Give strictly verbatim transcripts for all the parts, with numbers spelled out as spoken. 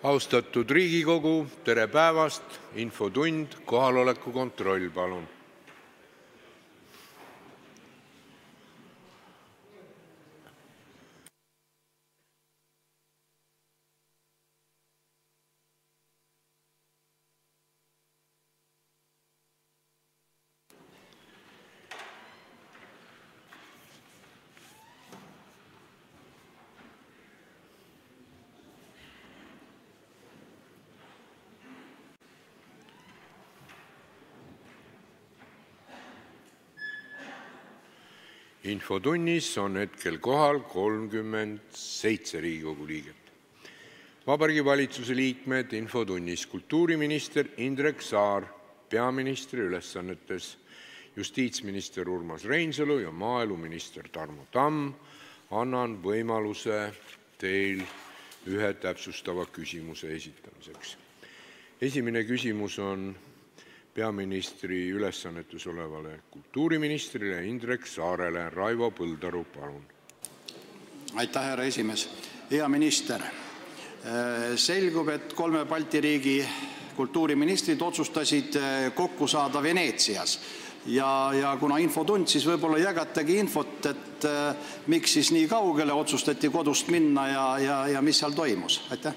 Austatud Riigikogu, tere päevast! Infotund, kohaloleku kontroll, palun. Infotunnis on hetkel kohal kolmkümmend seitse Riigikogu liiget. Vabariigi Valitsuse liikmed infotunnis: kultuuriminister Indrek Saar peaministri ülesannetes, justiitsminister Urmas Reinsalu ja maaeluminister Tarmo Tamm. Annan võimaluse teil ühe täpsustava küsimuse esitamiseks. Esimene küsimus on peaministri ülesannetes olevale kultuuriministrile Indrek Saarele. Raivo Põldaru, palun. Aitäh, härra esimees. Hea minister, selgub, et kolme Balti riigi kultuuriministrid otsustasid kokku saada Veneetsias. Ja, ja kuna infotund, siis võib-olla jagatagi infot, et miks siis nii kaugele otsustati kodust minna ja, ja, ja mis seal toimus. Aitäh.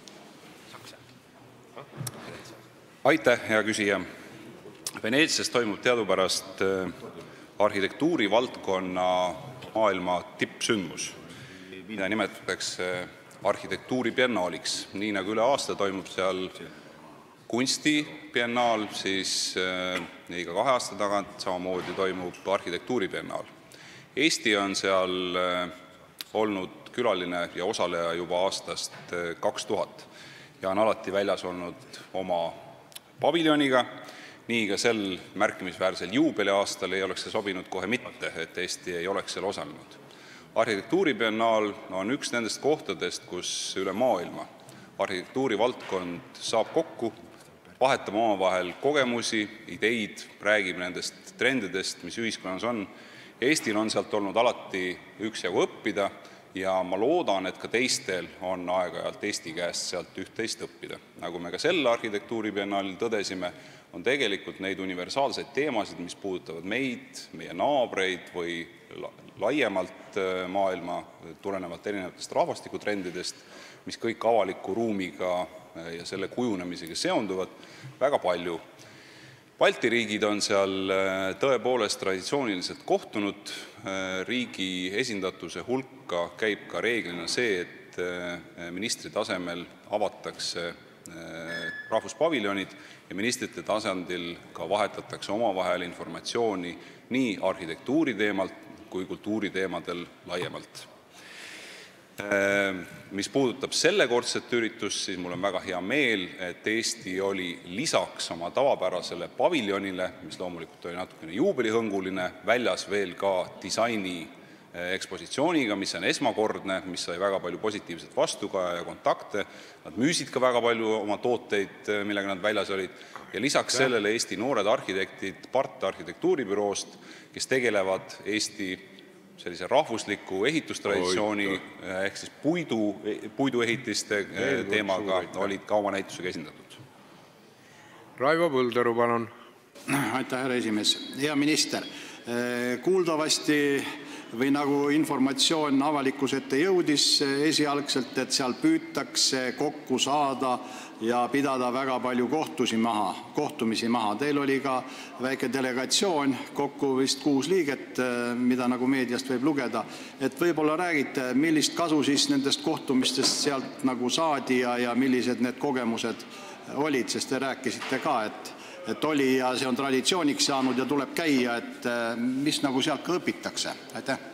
Aitäh, hea küsija. Veneetsias toimub teadupärast arhitektuuri valdkonna maailma tippsündmus, mida nimetatakse arhitektuuribiennaaliks. Nii nagu üle aasta toimub seal kunstibiennaal, siis iga kahe aasta tagant samamoodi toimub arhitektuuribiennaal. Eesti on seal olnud külaline ja osaleja juba aastast kaks tuhat ja on alati väljas olnud oma paviljoniga. Nii ka sel märkimisväärsel juubeliaastal ei oleks see sobinud kohe mitte, et Eesti ei oleks seal osalenud. Arhitektuuribiennaal on üks nendest kohtadest, kus üle maailma arhitektuurivaldkond saab kokku, vahetama omavahel kogemusi, ideid, räägib nendest trendidest, mis ühiskonnas on. Eestil on sealt olnud alati üksjagu õppida ja ma loodan, et ka teistel on aeg-ajalt Eesti käest sealt üht-teist õppida. Nagu me ka selle arhitektuuribiennaalil tõdesime, on tegelikult neid universaalseid teemasid, mis puudutavad meid, meie naabreid või laiemalt maailma tulenevalt erinevatest rahvastikutrendidest, mis kõik avaliku ruumiga ja selle kujunemisega seonduvad, väga palju. Balti riigid on seal tõepoolest traditsiooniliselt kohtunud. Riigi esindatuse hulka käib ka reeglina see, et ministri tasemel avatakse rahvuspaviljonid ja ministrite tasandil ka vahetatakse omavahel informatsiooni nii arhitektuuri teemalt kui kultuuri teemadel laiemalt. Mis puudutab sellekordset üritust, siis mul on väga hea meel, et Eesti oli lisaks oma tavapärasele paviljonile, mis loomulikult oli natukene juubelihõnguline, väljas veel ka disaini ekspositsiooniga, mis on esmakordne, mis sai väga palju positiivset vastukaja ja kontakte. Nad müüsid ka väga palju oma tooteid, millega nad väljas olid. Ja lisaks sellele Eesti noored arhitektid Part arhitektuuribüroost, kes tegelevad Eesti sellise rahvusliku ehitustraditsiooni ehk siis puidu, puiduehitiste teemaga olid ka oma näitusega esindatud. Raivo Põldaru, palun. Aitäh, härra esimees. Hea minister, kuuldavasti või nagu informatsioon avalikus ette jõudis esialgselt, et seal püütakse kokku saada ja pidada väga palju kohtusi maha, kohtumisi maha. Teil oli ka väike delegatsioon, kokku vist kuus liiget, mida nagu meediast võib lugeda. Et võib-olla räägite, millist kasu siis nendest kohtumistest sealt nagu saadi ja, ja millised need kogemused olid, sest te rääkisite ka, et, et oli ja see on traditsiooniks saanud ja tuleb käia, et mis nagu sealt ka õpitakse. Aitäh.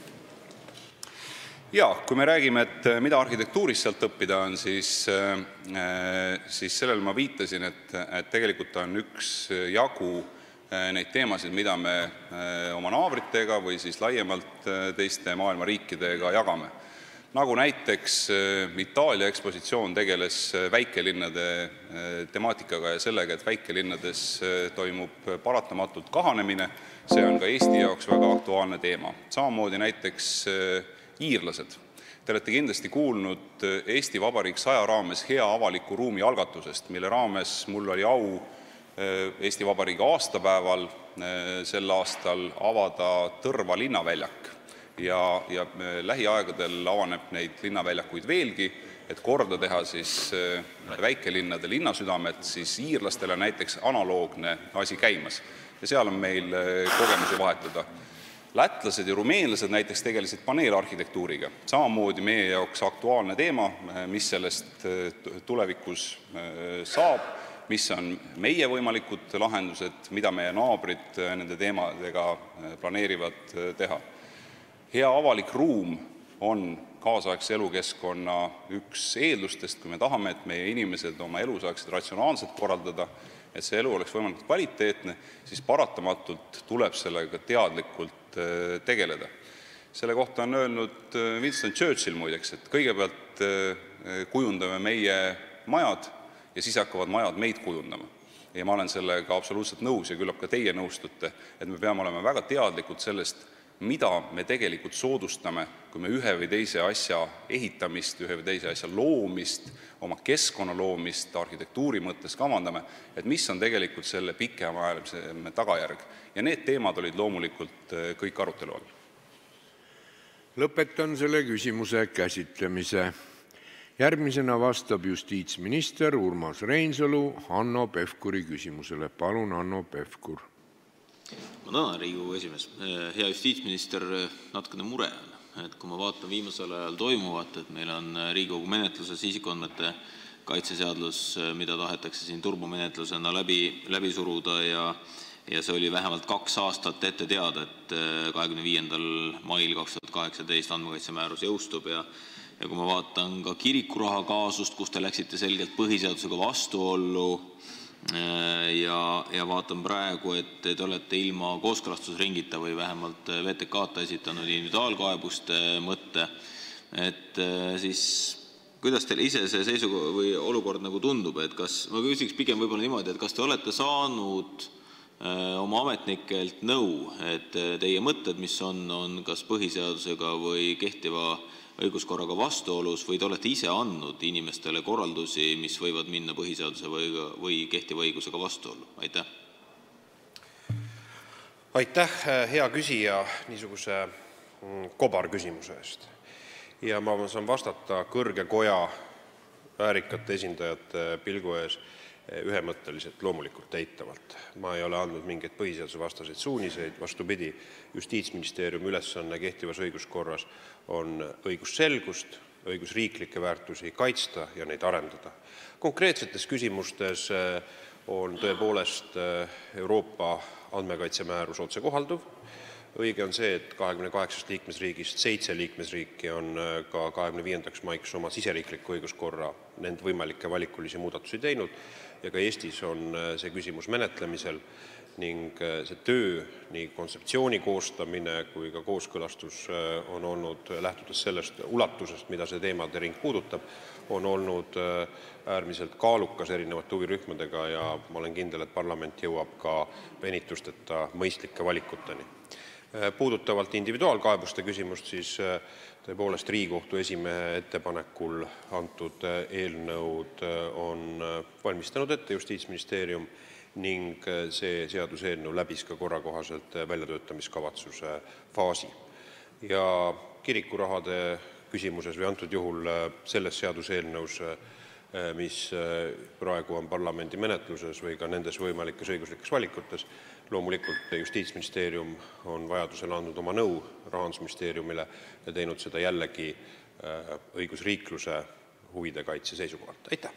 Ja, kui me räägime, et mida arhitektuuris sealt õppida on, siis, siis sellele ma viitasin, et, et tegelikult on üks jagu neid teemasid, mida me oma naabritega või siis laiemalt teiste maailma riikidega jagame. Nagu näiteks Itaalia ekspositsioon tegeles väikelinnade temaatikaga ja sellega, et väikelinnades toimub paratamatult kahanemine. See on ka Eesti jaoks väga aktuaalne teema. Samamoodi näiteks iirlased. Te olete kindlasti kuulnud Eesti Vabariik saja raames hea avaliku ruumi algatusest, mille raames mul oli au Eesti Vabariigi aastapäeval sel aastal avada Tõrva linnaväljak ja, ja lähiaegadel avaneb neid linnaväljakuid veelgi, et korda teha siis väikelinnade linnasüdamed, siis iirlastele näiteks analoogne asi käimas ja seal on meil kogemusi vahetada. Lätlased ja rumeenlased näiteks tegelesid paneelarhitektuuriga, samamoodi meie jaoks aktuaalne teema, mis sellest tulevikus saab, mis on meie võimalikud lahendused, mida meie naabrid nende teemadega planeerivad teha. Hea avalik ruum on kaasaegse elukeskkonna üks eeldustest, kui me tahame, et meie inimesed oma elu saaksid ratsionaalselt korraldada, et see elu oleks võimalikult kvaliteetne, siis paratamatult tuleb sellega teadlikult tegeleda. Selle kohta on öelnud Winston Churchill muideks, et kõigepealt kujundame meie majad ja siis hakkavad majad meid kujundama. Ja ma olen sellega absoluutselt nõus ja küllap ka teie nõustute, et me peame olema väga teadlikud sellest, mida me tegelikult soodustame, kui me ühe või teise asja ehitamist, ühe või teise asja loomist, oma keskkonna loomist, arhitektuuri mõttes kavandame, et mis on tegelikult selle pikemaajalise tagajärg. Ja need teemad olid loomulikult kõik arutelu all. Lõpetan selle küsimuse käsitlemise. Järgmisena vastab justiitsminister Urmas Reinsalu Hanno Pevkuri küsimusele. Palun, Hanno Pevkur. Ma tänan, Riigikogu esimees. Hea justiitsminister, natukene mure on, et kui ma vaatan viimasel ajal toimuvat, et meil on Riigikogu menetluses isikuandmete kaitseseadus, mida tahetakse siin turbomenetlusena läbi, läbi suruda ja, ja see oli vähemalt kaks aastat ette teada, et kahekümne viiendal mail kaks tuhat kaheksateist andmekaitsemäärus jõustub ja Ja kui ma vaatan ka kirikuraha kaasust, kus te läksite selgelt põhiseadusega vastuollu ja, ja vaatan praegu, et te olete ilma kooskõlastusringita või vähemalt V T K-ta esitanud individuaalkaebuste mõtte, et siis kuidas teile ise see seisukoht või olukord nagu tundub, et kas, ma küsiks pigem võib-olla niimoodi, et kas te olete saanud oma ametnikelt nõu, et teie mõtted, mis on, on kas põhiseadusega või kehtiva õiguskorraga vastuolus või te olete ise andnud inimestele korraldusi, mis võivad minna põhiseaduse või, või kehtiva õigusega vastuollu? Aitäh! Aitäh, hea küsija, niisuguse kobarküsimuse eest. Ja ma saan vastata kõrge koja väärikate esindajate pilgu ees ühemõtteliselt, loomulikult eitavalt. Ma ei ole andnud mingeid põhiseaduse vastaseid suuniseid, vastupidi, Justiitsministeeriumi ülesanne kehtivas õiguskorras on õigusselgust, õigusriiklikke väärtusi kaitsta ja neid arendada. Konkreetsetes küsimustes on tõepoolest Euroopa andmekaitsemäärus otsekohalduv. Õige on see, et kahekümne kaheksast liikmesriigist seitse liikmesriiki on ka kahekümne viiendaks maiks oma siseriikliku õiguskorra nende võimalikke valikulisi muudatusi teinud ja ka Eestis on see küsimus menetlemisel ning see töö, nii kontseptsiooni koostamine kui ka kooskõlastus on olnud, lähtudes sellest ulatusest, mida see teemade ring puudutab, on olnud äärmiselt kaalukas erinevate huvirühmadega ja ma olen kindel, et parlament jõuab ka venitusteta mõistlike valikuteni. Puudutavalt individuaalkaebuste küsimust, siis tõepoolest Riigikohtu esimehe ettepanekul antud eelnõud on valmistanud ette Justiitsministeerium ning see seaduseelnõu läbis ka korrakohaselt väljatöötamiskavatsuse faasi. Ja kirikurahade küsimuses või antud juhul selles seaduseelnõus, mis praegu on parlamendi menetluses või ka nendes võimalikes õiguslikes valikutes, loomulikult Justiitsministeerium on vajadusel andnud oma nõu Rahandusministeeriumile ja teinud seda jällegi õigusriikluse huvide kaitse seisukohalt. Aitäh!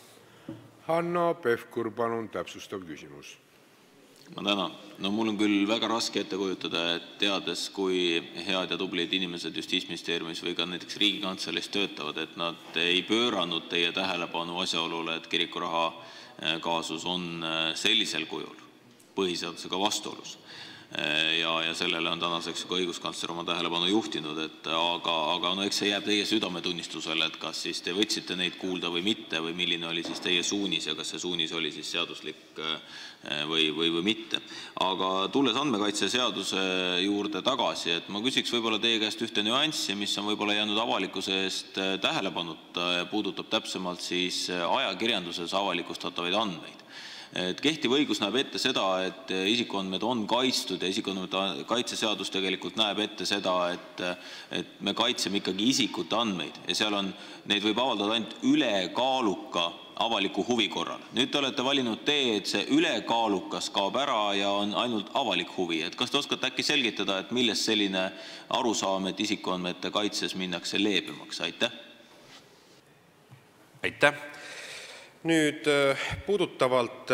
Hanno Pevkur, palun täpsustav küsimus. Ma tänan. No mul on küll väga raske ette kujutada, et teades, kui head ja tublid inimesed Justiitsministeeriumis või ka näiteks Riigikantseleis töötavad, et nad ei pööranud teie tähelepanu asjaolule, et kirikuraha kaasus on sellisel kujul põhiseadusega vastuolus. ja, ja sellele on tänaseks ka õiguskantsler oma tähelepanu juhtinud, et aga, aga no eks see jääb teie südametunnistusele, et kas siis te võtsite neid kuulda või mitte või milline oli siis teie suunis ja kas see suunis oli siis seaduslik või, või, või mitte. Aga tulles andmekaitseseaduse juurde tagasi, et ma küsiks võib-olla teie käest ühte nüanssi, mis on võib-olla jäänud avalikkuse eest tähelepanuta ja puudutab täpsemalt siis ajakirjanduses avalikustatavaid andmeid. Et kehtiv õigus näeb ette seda, et isikuandmed on kaitstud ja isikuandmete kaitseseadus tegelikult näeb ette seda, et, et me kaitseme ikkagi isikute andmeid ja seal on, neid võib avaldada ainult ülekaaluka avaliku huvi korral. Nüüd te olete valinud tee, et see ülekaalukas kaob ära ja on ainult avalik huvi. Et kas te oskate äkki selgitada, et millest selline arusaam, et isikuandmete kaitses minnakse leebemaks? Aitäh! Aitäh! Nüüd puudutavalt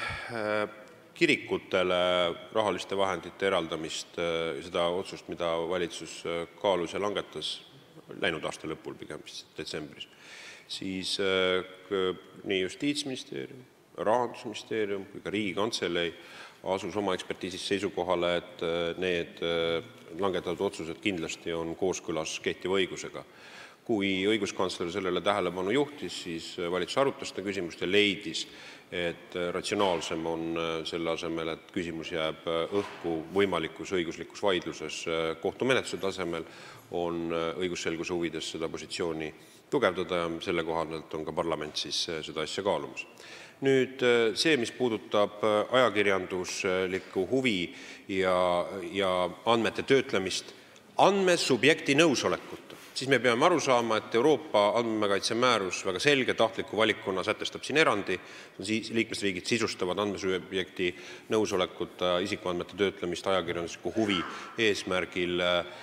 kirikutele rahaliste vahendite eraldamist, seda otsust, mida valitsus kaalus ja langetas läinud aasta lõpul, pigem detsembris, siis nii Justiitsministeerium, Rahandusministeerium kui ka Riigikantselei asus oma ekspertiisis seisukohale, et need langetatud otsused kindlasti on kooskõlas kehtiva õigusega. Kui õiguskantsler sellele tähelepanu juhtis, siis valitsus arutas seda küsimust ja leidis, et ratsionaalsem on selle asemel, et küsimus jääb õhku võimalikus õiguslikus vaidluses kohtumenetluse tasemel, on õigusselguse huvides seda positsiooni tugevdada ja selle kohaselt on ka parlament siis seda asja kaalumas. Nüüd see, mis puudutab ajakirjanduslikku huvi ja, ja andmete töötlemist andmesubjekti nõusolekuta, siis me peame aru saama, et Euroopa andmekaitse määrus väga selge tahtliku valikuna sätestab siin erandi, liikmesriigid sisustavad andmesubjekti nõusolekuta isikuandmete töötlemist ajakirjandusliku huvi eesmärgil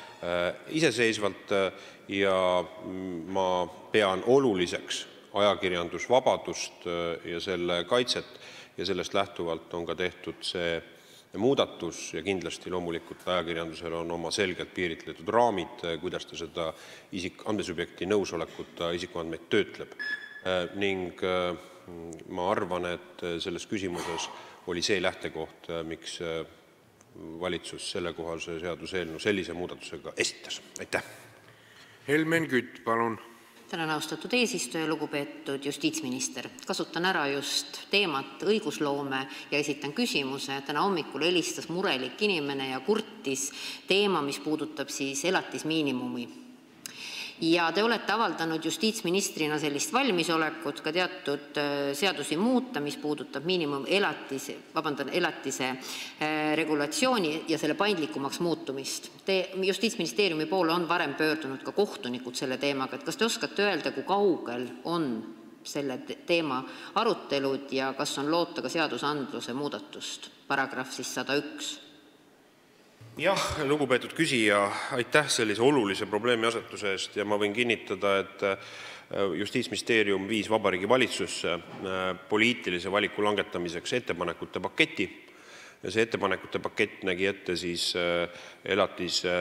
iseseisvalt ja ma pean oluliseks ajakirjandusvabadust ja selle kaitset ja sellest lähtuvalt on ka tehtud see muudatus ja kindlasti loomulikult ajakirjandusel on oma selgelt piiritletud raamid, kuidas ta seda isik, andmesubjekti nõusolekuta isikuandmeid töötleb. Ning ma arvan, et selles küsimuses oli see lähtekoht, miks valitsus sellekohase seaduseelnõu sellise muudatusega esitas. Aitäh! Helmen Kütt, palun! Tänan, austatud eesistuja, lugupeetud justiitsminister. Kasutan ära just teemat õigusloome ja esitan küsimuse. Täna hommikul helistas murelik inimene ja kurtis teema, mis puudutab siis elatismiinimumi. Ja te olete avaldanud justiitsministrina sellist valmisolekut ka teatud seadusi muuta, mis puudutab miinimum elatise, vabandan, elatise regulatsiooni ja selle paindlikumaks muutumist. Te justiitsministeeriumi poole on varem pöördunud ka kohtunikud selle teemaga. Et kas te oskate öelda, kui kaugel on selle teema arutelud ja kas on loota ka seadusandluse muudatust? Paragrahv siis sada üks. Jah, lugupeetud küsija, aitäh sellise olulise probleemi asetuse eest ja ma võin kinnitada, et Justiitsministeerium viis Vabariigi Valitsusse poliitilise valiku langetamiseks ettepanekute paketi ja see ettepanekute pakett nägi ette siis elatise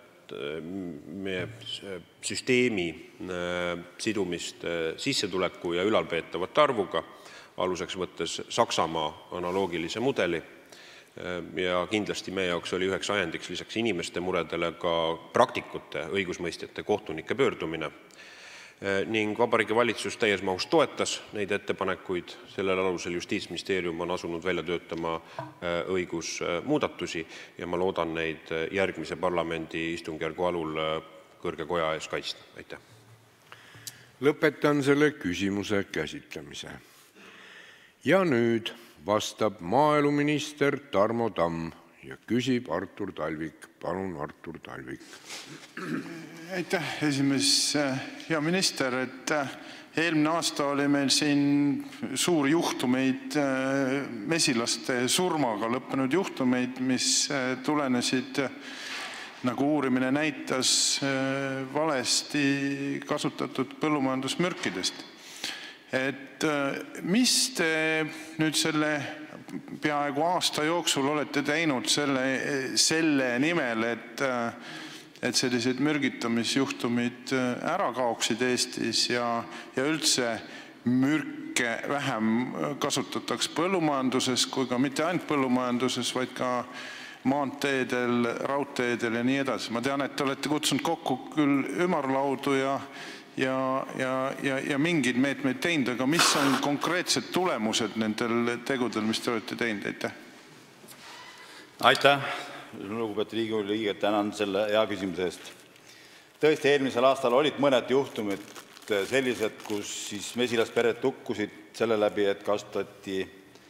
süsteemi sidumist sissetuleku ja ülalpeetavate arvuga, aluseks võttes Saksamaa analoogilise mudeli. Ja kindlasti meie jaoks oli üheks ajendiks lisaks inimeste muredele ka praktikute, õigusmõistjate, kohtunike pöördumine. Ning Vabariigi Valitsus täies mahus toetas neid ettepanekuid, sellel alusel Justiitsministeerium on asunud välja töötama õigusmuudatusi ja ma loodan neid järgmise parlamendi istungjärgu alul kõrge koja ees kaitsta. Aitäh! Lõpetan selle küsimuse käsitlemise. Ja nüüd vastab maaeluminister Tarmo Tamm ja küsib Artur Talvik. Palun, Artur Talvik. Aitäh, esimees. Hea minister, et eelmine aasta oli meil siin suuri juhtumeid, mesilaste surmaga lõppenud juhtumeid, mis tulenesid, nagu uurimine näitas, valesti kasutatud põllumajandusmürkidest. Et mis te nüüd selle peaaegu aasta jooksul olete teinud selle, selle nimel, et, et sellised mürgitamisjuhtumid ära kaoksid Eestis ja, ja üldse mürke vähem kasutataks põllumajanduses, kui ka mitte ainult põllumajanduses, vaid ka maanteedel, raudteedel ja nii edasi. Ma tean, et te olete kutsunud kokku küll ümarlaudu ja ja, ja, ja, ja mingeid meetmeid teinud, aga mis on konkreetsed tulemused nendel tegudel, mis te olete teinud? Aitäh! Aitäh, lugupeetud Riigikogu liige, tänan selle hea küsimuse eest. Tõesti, eelmisel aastal olid mõned juhtumid sellised, kus siis mesilaspered tukkusid selle läbi, et kasutati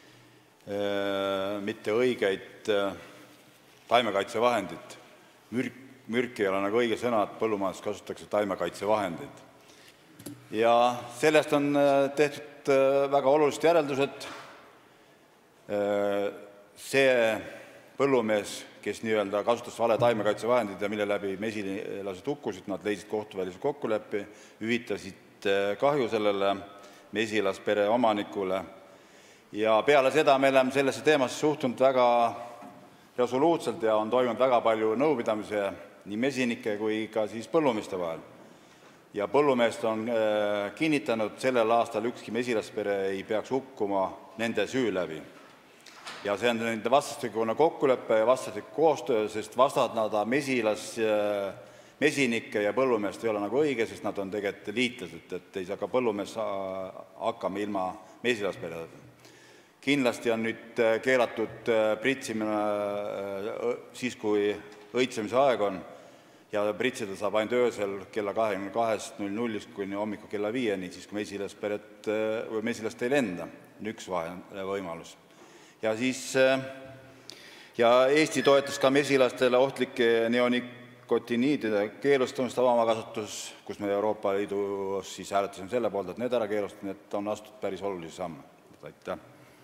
äh, mitte õigeid äh, taimekaitsevahendid. Mürk, mürk ei ole nagu õige sõna, et põllumajandus kasutatakse taimekaitsevahendid. Ja sellest on äh, tehtud äh, väga olulised järeldused. Äh, see põllumees, kes nii-öelda kasutas vale taimekaitsevahendid ja mille läbi mesilased tukkusid, nad leidsid kohtuvälise kokkuleppe, hüvitasid kahju sellele mesilaspere omanikule. Ja peale seda me oleme sellesse teemasse suhtunud väga resoluutselt ja on toimunud väga palju nõupidamise nii mesinike kui ka siis põllumeeste vahel. Ja põllumeest on kinnitanud, sellel aastal ükski mesilaspere ei peaks hukkuma nende süü läbi. Ja see on nende vastastikune kokkulepe ja vastastik koostöö, sest vastandada mesilas, mesinikke ja põllumeest ei ole nagu õige, sest nad on tegelikult liitlased, et ei saa ka põllumees hakkama ilma mesilasperedega. Kindlasti on nüüd keelatud pritsimine siis, kui õitsemise aeg on, ja pritsida saab ainult öösel kella kahekümne kahest nullist kuni hommiku kella viieni, siis kui mesilasperet või mesilast ei lenda. Üks võimalus. Ja siis ja Eesti toetas ka mesilastele ohtlike neonikotiniidide keelustamist avamaaskasutus, kus me Euroopa Liidus siis hääletasime selle poolt, et need ära keelustada, need on astunud päris olulisi samme. Aitäh.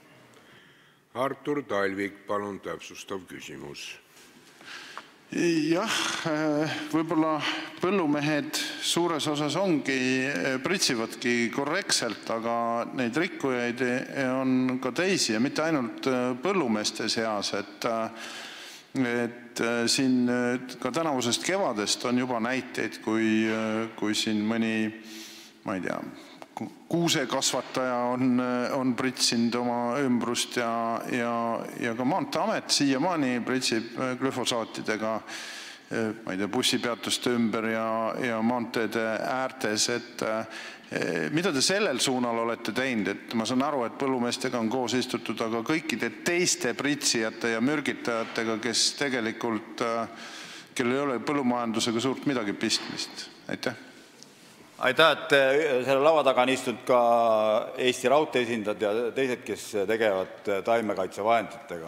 Artur Talvik, palun täpsustav küsimus. Jah, võib-olla põllumehed suures osas ongi, pritsivadki korrektselt, aga neid rikkujaid on ka teisi ja mitte ainult põllumeeste seas, et, et siin ka tänavusest kevadest on juba näiteid, kui, kui siin mõni, ma ei tea, kuusekasvataja on, on pritsinud oma ümbrust ja, ja, ja ka Maanteeamet siiamaani pritsib glüfosaatidega ma ei tea, bussipeatuste ümber ja, ja maanteede äärtes, et mida te sellel suunal olete teinud, et ma saan aru, et põllumeestega on koos istutud, aga kõikide teiste pritsijate ja mürgitajatega, kes tegelikult, kellel ei ole põllumajandusega suurt midagi pistmist. Aitäh! Aitäh, et selle lava taga on istunud ka Eesti Raudtee esindajad ja teised, kes tegevad taimekaitsevahenditega.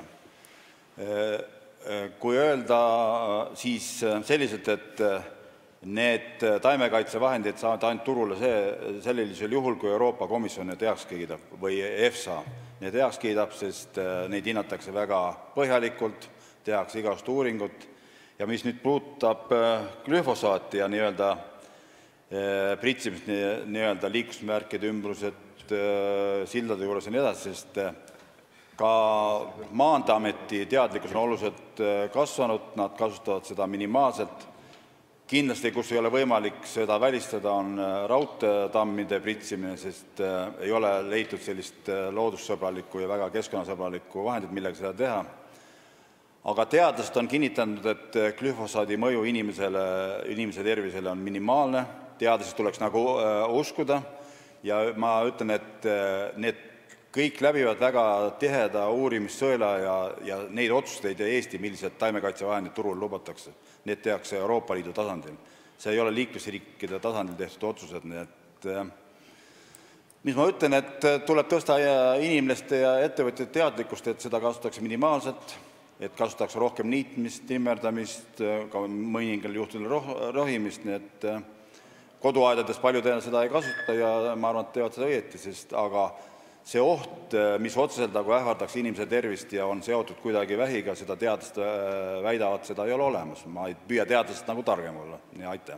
Kui öelda siis selliselt, et need taimekaitsevahendid saavad ainult turule see, sellisel juhul, kui Euroopa Komisjon need heaks kiidab või EFSA need heaks kiidab, sest neid hinnatakse väga põhjalikult, tehakse igast uuringut ja mis nüüd puudutab glüfosaati ja nii-öelda pritsimist nii-öelda liiklusmärkide ümbrused sildade juures ja nii edasi, sest ka Maanteeameti teadlikkus on oluliselt kasvanud, nad kasutavad seda minimaalselt. Kindlasti, kus ei ole võimalik seda välistada, on raudteetammide pritsimine, sest ei ole leitud sellist loodussõbralikku ja väga keskkonnasõbralikku vahendit, millega seda teha. Aga teadlased on kinnitanud, et glüfosaadi mõju inimesele, inimese tervisele on minimaalne. Teadlased tuleks nagu uskuda ja ma ütlen, et need kõik läbivad väga tiheda uurimissõela ja, ja neid otsuseid ei tee Eesti, millised taimekaitsevahendid turul lubatakse. Need tehakse Euroopa Liidu tasandil. See ei ole liiklusriikide tasandil tehtud otsused. Nii et, mis ma ütlen, et tuleb tõsta inimeste ja ettevõtjate teadlikkust, et seda kasutatakse minimaalselt, et kasutatakse rohkem niitmist, timmerdamist, ka mõningal juhtudel rohimist, nii et koduaedades palju seda ei kasuta ja ma arvan, et teevad seda õieti, sest aga see oht, mis otseselt nagu ähvardaks inimese tervist ja on seotud kuidagi vähiga, seda teadlast väidavad, seda ei ole olemas. Ma ei püüa teadlasest nagu targem olla. Ja aitäh.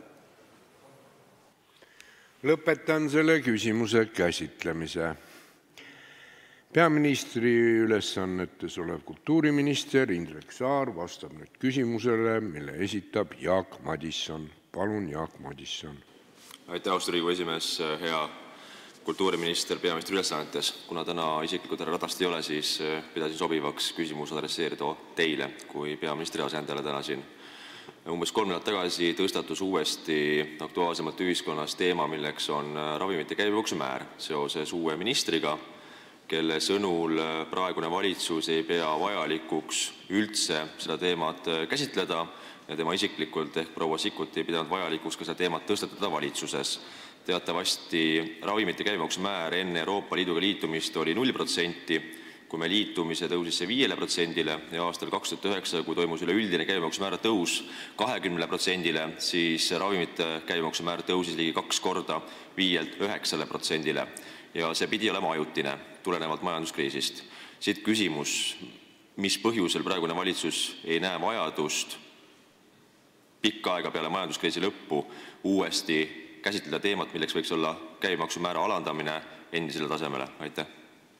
Lõpetan selle küsimuse käsitlemise. Peaministri ülesannetes olev kultuuriminister Indrek Saar vastab nüüd küsimusele, mille esitab Jaak Madisson. Palun, Jaak Madisson. Aitäh, austatud Riigikogu esimees, hea kultuuriminister peaministri ülesannetes. Kuna täna isiklikult härra Ratast ei ole, siis pidasin sobivaks küsimus adresseerida teile kui peaministri asendajale täna siin. Umbes kolm nädalat tagasi tõstatus uuesti aktuaalsemalt ühiskonnas teema, milleks on ravimite käibemaksumäär seoses uue ministriga, kelle sõnul praegune valitsus ei pea vajalikuks üldse seda teemat käsitleda ja tema isiklikult ehk proua Sikkut ei pidanud vajalikuks ka seda teemat tõstatada valitsuses. Teatavasti ravimite käibemaksumäär enne Euroopa Liiduga liitumist oli null protsenti, kui me liitumise tõusis see viiele protsendile ja aastal kaks tuhat üheksa, kui toimus üleüldine käibemaksumäära tõus kahekümnele protsendile, siis ravimite käibemaksumäär tõusis ligi kaks korda viielt üheksale protsendile ja see pidi olema ajutine tulenevalt majanduskriisist. Siit küsimus, mis põhjusel praegune valitsus ei näe vajadust pikka aega peale majanduskriisi lõppu uuesti käsitleda teemat, milleks võiks olla käibemaksumäära alandamine endisele tasemele? Aitäh!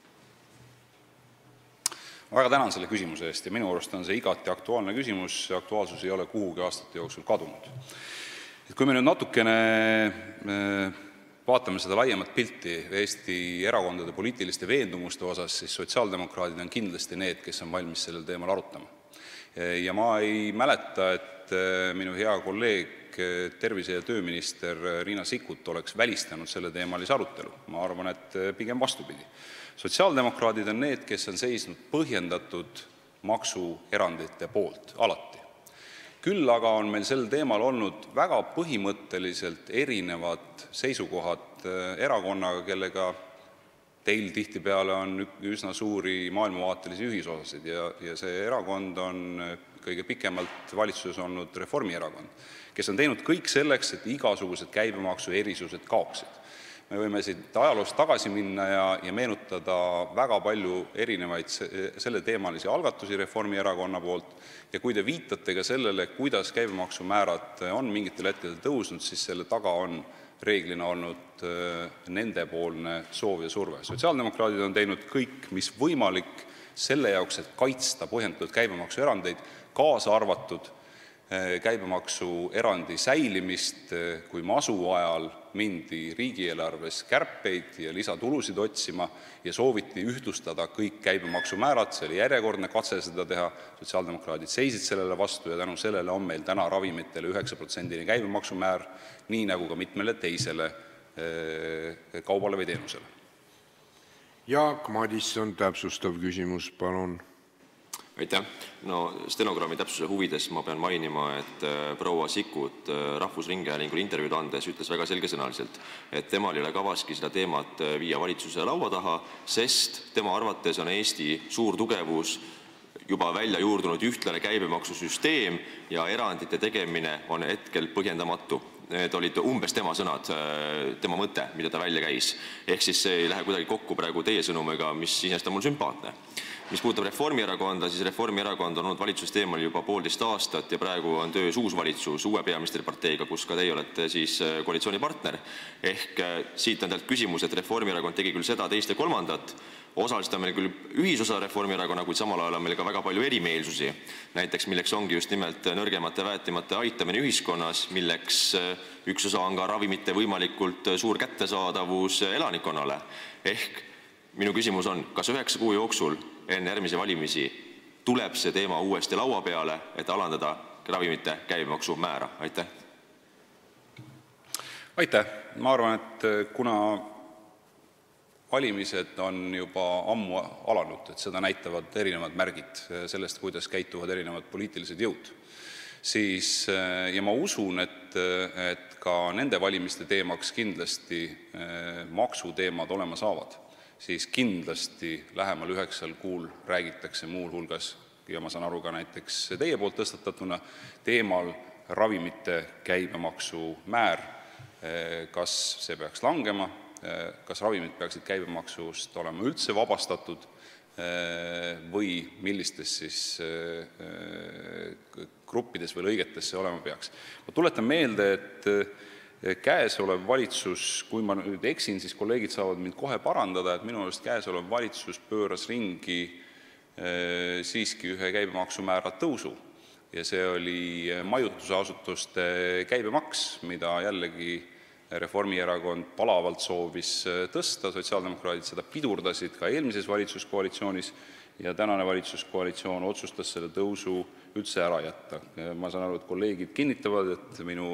Väga tänan selle küsimuse eest ja minu arust on see igati aktuaalne küsimus, see aktuaalsus ei ole kuhugi aastate jooksul kadunud. Et kui me nüüd natukene vaatame seda laiemat pilti Eesti erakondade poliitiliste veendumuste osas, siis sotsiaaldemokraadid on kindlasti need, kes on valmis sellel teemal arutama. Ja ma ei mäleta, et minu hea kolleeg, tervise- ja tööminister Riina Sikkut oleks välistanud selle teemalise arutelu. Ma arvan, et pigem vastupidi. Sotsiaaldemokraadid on need, kes on seisnud põhjendatud maksuerandite poolt alati. Küll aga on meil sel teemal olnud väga põhimõtteliselt erinevad seisukohad erakonnaga, kellega teil tihtipeale on üsna suuri maailmavaatelisi ühisosasid ja, ja see erakond on kõige pikemalt valitsuses olnud Reformierakond, kes on teinud kõik selleks, et igasugused käibemaksu erisused kaoksid. Me võime siit ajaloost tagasi minna ja, ja meenutada väga palju erinevaid selle teemalisi algatusi Reformierakonna poolt ja kui te viitate ka sellele, kuidas käibemaksumäärad on mingitel hetkedel tõusnud, siis selle taga on reeglina olnud nendepoolne soov ja surve. Sotsiaaldemokraadid on teinud kõik, mis võimalik selle jaoks, et kaitsta põhjendatud käibemaksuerandeid, kaasa arvatud käibemaksuerandi säilimist, kui masu ajal mindi riigieelarves kärpeid ja lisatulusid otsima ja sooviti ühtlustada kõik käibemaksumäärad, see oli järjekordne katse seda teha, sotsiaaldemokraadid seisid sellele vastu ja tänu sellele on meil täna ravimitele üheksa protsendine käibemaksumäär, nii nagu ka mitmele teisele kaubale või teenusele. Jaak Madisson, täpsustav küsimus, palun. Aitäh. No stenogrammi täpsuse huvides ma pean mainima, et proua Sikkut Rahvusringhäälingul intervjuud andes ütles väga selgesõnaliselt, et temal ei ole kavaski seda teemat viia valitsuse laua taha, sest tema arvates on Eesti suur tugevus juba välja juurdunud ühtlane käibemaksusüsteem ja erandite tegemine on hetkel põhjendamatu. Need olid umbes tema sõnad, tema mõte, mida ta välja käis. Ehk siis see ei lähe kuidagi kokku praegu teie sõnumiga, mis iseenesest on mul sümpaatne. Mis puudutab Reformierakonda, siis Reformierakond on olnud valitsuses teemal juba poolteist aastat ja praegu on töös uus valitsus uue peaministriparteiga, kus ka teie olete siis koalitsioonipartner. Ehk siit on teilt küsimus, et Reformierakond tegi küll seda, teist ja kolmandat, osaliselt on meil küll ühisosa Reformierakonna, kuid samal ajal on meil ka väga palju erimeelsusi. Näiteks milleks ongi just nimelt nõrgemate väetimate aitamine ühiskonnas, milleks üks osa on ka ravimite võimalikult suur kättesaadavus elanikkonnale. Ehk minu küsimus on, kas üheksa kuu jooksul enne järgmisi valimisi tuleb see teema uuesti laua peale, et alandada ravimite käibemaksu määra? Aitäh! Aitäh! Ma arvan, et kuna valimised on juba ammu alanud, et seda näitavad erinevad märgid sellest, kuidas käituvad erinevad poliitilised jõud, siis ja ma usun, et, et ka nende valimiste teemaks kindlasti maksuteemad olema saavad, siis kindlasti lähemal üheksal kuul räägitakse muul hulgas, ja ma saan aru ka näiteks teie poolt tõstatatuna, teemal ravimite käibemaksu määr, kas see peaks langema, kas ravimid peaksid käibemaksust olema üldse vabastatud või millistes siis gruppides või lõigetes see olema peaks. Ma tuletan meelde, et käesolev valitsus, kui ma nüüd eksin, siis kolleegid saavad mind kohe parandada, et minu arust käesolev valitsus pööras ringi siiski ühe käibemaksumäära tõusu ja see oli majutusasutuste käibemaks, mida jällegi Reformierakond palavalt soovis tõsta, sotsiaaldemokraadid seda pidurdasid ka eelmises valitsuskoalitsioonis ja tänane valitsuskoalitsioon otsustas selle tõusu üldse ära jätta. Ma saan aru, et kolleegid kinnitavad, et minu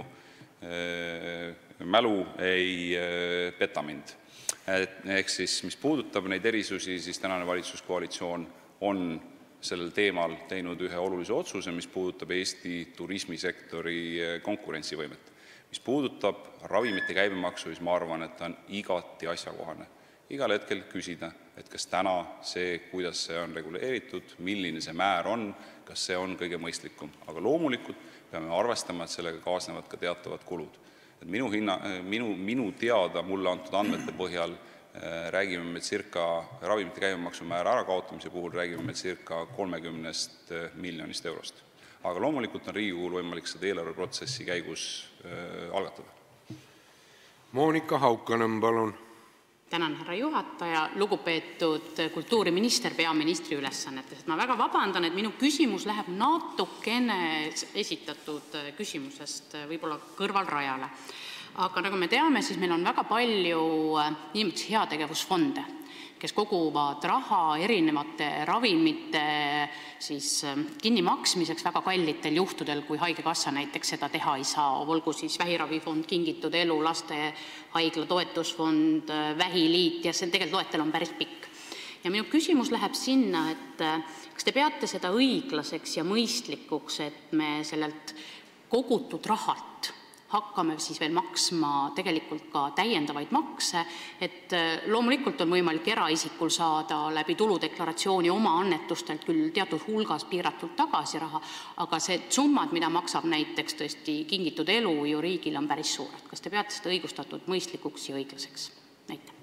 mälu ei peta mind. Ehk siis, mis puudutab neid erisusi, siis tänane valitsuskoalitsioon on sellel teemal teinud ühe olulise otsuse, mis puudutab Eesti turismisektori konkurentsivõimet. Mis puudutab ravimite käibemaksu, siis ma arvan, et ta on igati asjakohane. Igal hetkel küsida, et kas täna see, kuidas see on reguleeritud, milline see määr on, kas see on kõige mõistlikum. Aga loomulikult peame arvestama, et sellega kaasnevad ka teatavad kulud. Et minu, hinna, minu, minu teada mulle antud andmete põhjal räägime me circa ravimite käibemaksu määra ärakaotamise puhul räägime me circa kolmekümnest miljonist eurost. Aga loomulikult on Riigikogul võimalik seda eelarveprotsessi käigus äh, algatada. Monika Haukanõmm, palun. Tänan, härra juhataja. Lugupeetud kultuuriminister peaministri ülesannetes. Ma väga vabandan, et minu küsimus läheb natukene esitatud küsimusest võib-olla kõrvalrajale. Aga nagu me teame, siis meil on väga palju niimoodi heategevusfonde, kes koguvad raha erinevate ravimite siis kinnimaksmiseks väga kallitel juhtudel, kui haigekassa näiteks seda teha ei saa. Olgu siis vähiravifond, Kingitud elu, lastehaigla toetusfond, vähiliit ja see tegelikult loetel on päris pikk. Ja minu küsimus läheb sinna, et kas te peate seda õiglaseks ja mõistlikuks, et me sellelt kogutud rahalt hakkame siis veel maksma tegelikult ka täiendavaid makse, et loomulikult on võimalik eraisikul saada läbi tuludeklaratsiooni oma annetustelt küll teatud hulgas piiratud tagasi raha, aga see summad, mida maksab näiteks tõesti Kingitud elu ju riigil on päris suured. Kas te peate seda õigustatud mõistlikuks ja õiglaseks? Aitäh.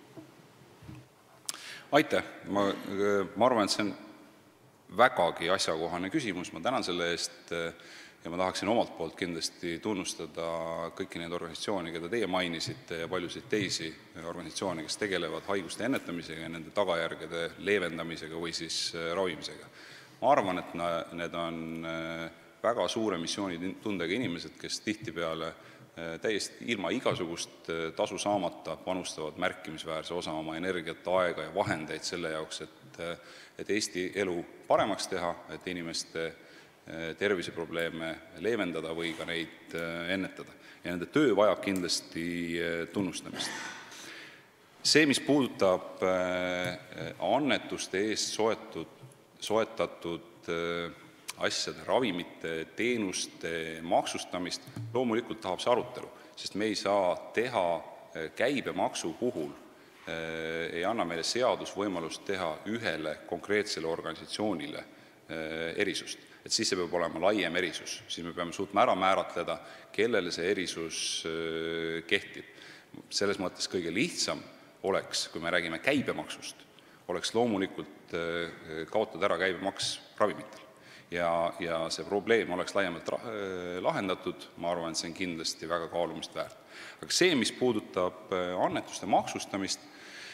Aitäh. Ma, ma arvan, et see on vägagi asjakohane küsimus. Ma tänan selle eest ja ma tahaksin omalt poolt kindlasti tunnustada kõiki neid organisatsioone, keda teie mainisite ja paljusid teisi organisatsioone, kes tegelevad haiguste ennetamisega ja nende tagajärgede leevendamisega või siis ravimisega. Ma arvan, et need on väga suure missioonitundega inimesed, kes tihtipeale täiesti ilma igasugust tasu saamata panustavad märkimisväärse osa oma energiat, aega ja vahendeid selle jaoks, et, et Eesti elu paremaks teha, et inimeste terviseprobleeme leevendada või ka neid ennetada. Ja nende töö vajab kindlasti tunnustamist. See, mis puudutab annetuste eest soetud, soetatud asjade, ravimite, teenuste maksustamist, loomulikult tahab see arutelu, sest me ei saa teha käibemaksu puhul, ei anna meile seadus võimalust teha ühele konkreetsele organisatsioonile erisust. Et siis see peab olema laiem erisus, siis me peame suutma ära määratleda, kellele see erisus kehtib. Selles mõttes kõige lihtsam oleks, kui me räägime käibemaksust, oleks loomulikult kaotada ära käibemaks ravimitel. Ja, ja see probleem oleks laiemalt lahendatud, ma arvan, et see on kindlasti väga kaalumist väärt. Aga see, mis puudutab annetuste maksustamist,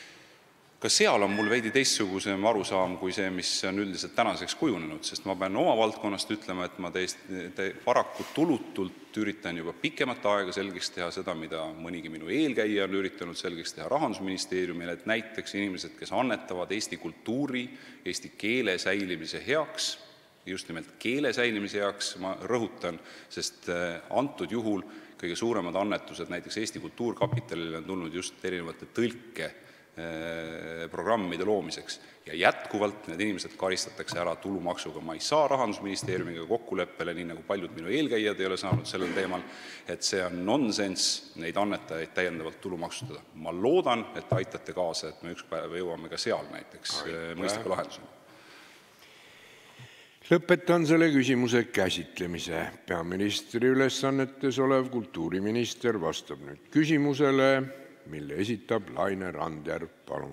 ka seal on mul veidi teistsugusem arusaam kui see, mis on üldiselt tänaseks kujunenud, sest ma pean oma valdkonnast ütlema, et ma teist, te, paraku tulutult üritan juba pikemat aega selgeks teha seda, mida mõnigi minu eelkäija on üritanud selgeks teha Rahandusministeeriumile, et näiteks inimesed, kes annetavad Eesti kultuuri, Eesti keele säilimise heaks, just nimelt keele säilimise heaks, ma rõhutan, sest antud juhul kõige suuremad annetused näiteks Eesti Kultuurkapitalile on tulnud just erinevate tõlke programmide loomiseks ja jätkuvalt need inimesed karistatakse ära tulumaksuga. Ma ei saa Rahandusministeeriumiga kokkuleppele, nii nagu paljud minu eelkäijad ei ole saanud sellel teemal, et see on nonsense neid annetajaid täiendavalt tulumaksustada. Ma loodan, et aitate kaasa, et me üks päev jõuame ka seal näiteks mõistliku lahendusena. Lõpetan selle küsimuse käsitlemise. Peaministri ülesannetes olev kultuuriminister vastab nüüd küsimusele, mille esitab Laine Randjärv, palun.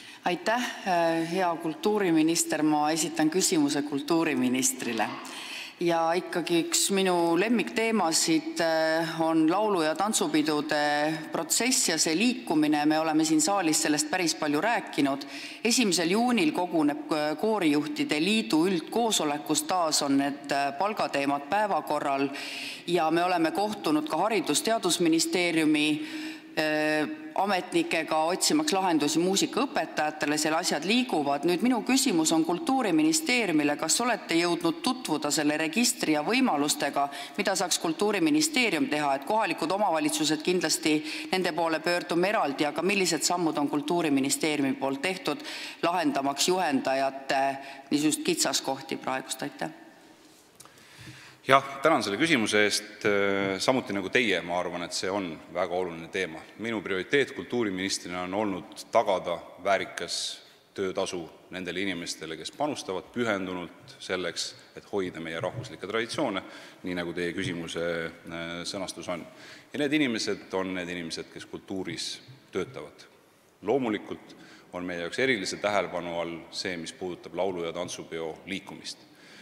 Aitäh, hea kultuuriminister, ma esitan küsimuse kultuuriministrile. ja ikkagi üks minu lemmikteemasid on laulu- ja tantsupidude protsess ja see liikumine. Me oleme siin saalis sellest päris palju rääkinud. esimesel juunil koguneb koorijuhtide liidu üldkoosolekus, taas on need palgateemad päevakorral ja me oleme kohtunud ka Haridus- ja Teadusministeeriumi ametnikega otsimaks lahendusi muusikaõpetajatele, seal asjad liiguvad. Nüüd minu küsimus on Kultuuriministeeriumile, kas olete jõudnud tutvuda selle registri ja võimalustega, mida saaks Kultuuriministeerium teha, et kohalikud omavalitsused kindlasti nende poole pöördume eraldi, aga millised sammud on Kultuuriministeeriumi poolt tehtud lahendamaks juhendajate niisugust kitsaskohti praegust, aitäh? Jah, tänan selle küsimuse eest. Samuti nagu teie, ma arvan, et see on väga oluline teema. Minu prioriteet kultuuriministrina on olnud tagada väärikas töötasu nendele inimestele, kes panustavad pühendunult selleks, et hoida meie rahvuslikke traditsioone, nii nagu teie küsimuse sõnastus on. Ja need inimesed on need inimesed, kes kultuuris töötavad. Loomulikult on meie jaoks erilise tähelepanu all see, mis puudutab laulu- ja tantsupeo liikumist.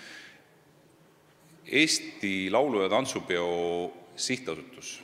Eesti Laulu- ja Tantsupeo sihtasutus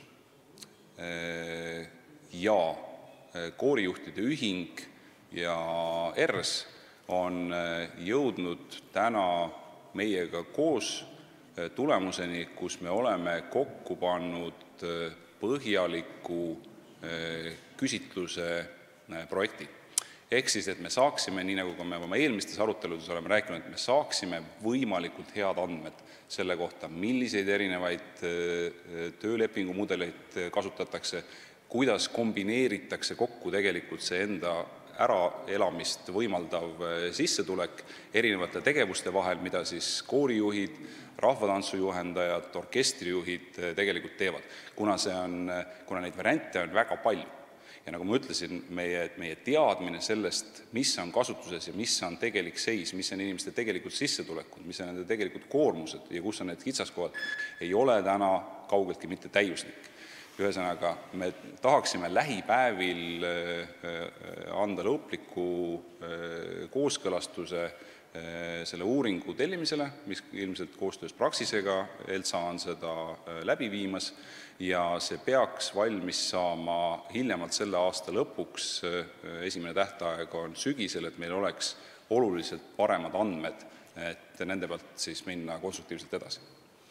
ja koorijuhtide ühing ja ERS on jõudnud täna meiega koos tulemuseni, kus me oleme kokku pannud põhjaliku küsitluse projekti. Ehk siis, et me saaksime, nii nagu ka me oma eelmistes aruteludes oleme rääkinud, et me saaksime võimalikult head andmed selle kohta, milliseid erinevaid töölepingu mudeleid kasutatakse, kuidas kombineeritakse kokku tegelikult see enda äraelamist võimaldav sissetulek erinevate tegevuste vahel, mida siis koorijuhid, rahvatantsujuhendajad, orkestrijuhid tegelikult teevad, kuna, see on, kuna neid variante on väga palju. Ja nagu ma ütlesin, meie, meie teadmine sellest, mis on kasutuses ja mis on tegelik seis, mis on inimeste tegelikult sissetulekud, mis on nende tegelikult koormused ja kus on need kitsaskohad, ei ole täna kaugeltki mitte täiuslik. Ühesõnaga, me tahaksime lähipäevil anda lõpliku kooskõlastuse selle uuringu tellimisele, mis ilmselt koostöös Praxisega Elsa on seda läbi viimas ja see peaks valmis saama hiljemalt selle aasta lõpuks. Esimene tähtaeg on sügisel, et meil oleks oluliselt paremad andmed, et nende pealt siis minna konstruktiivselt edasi.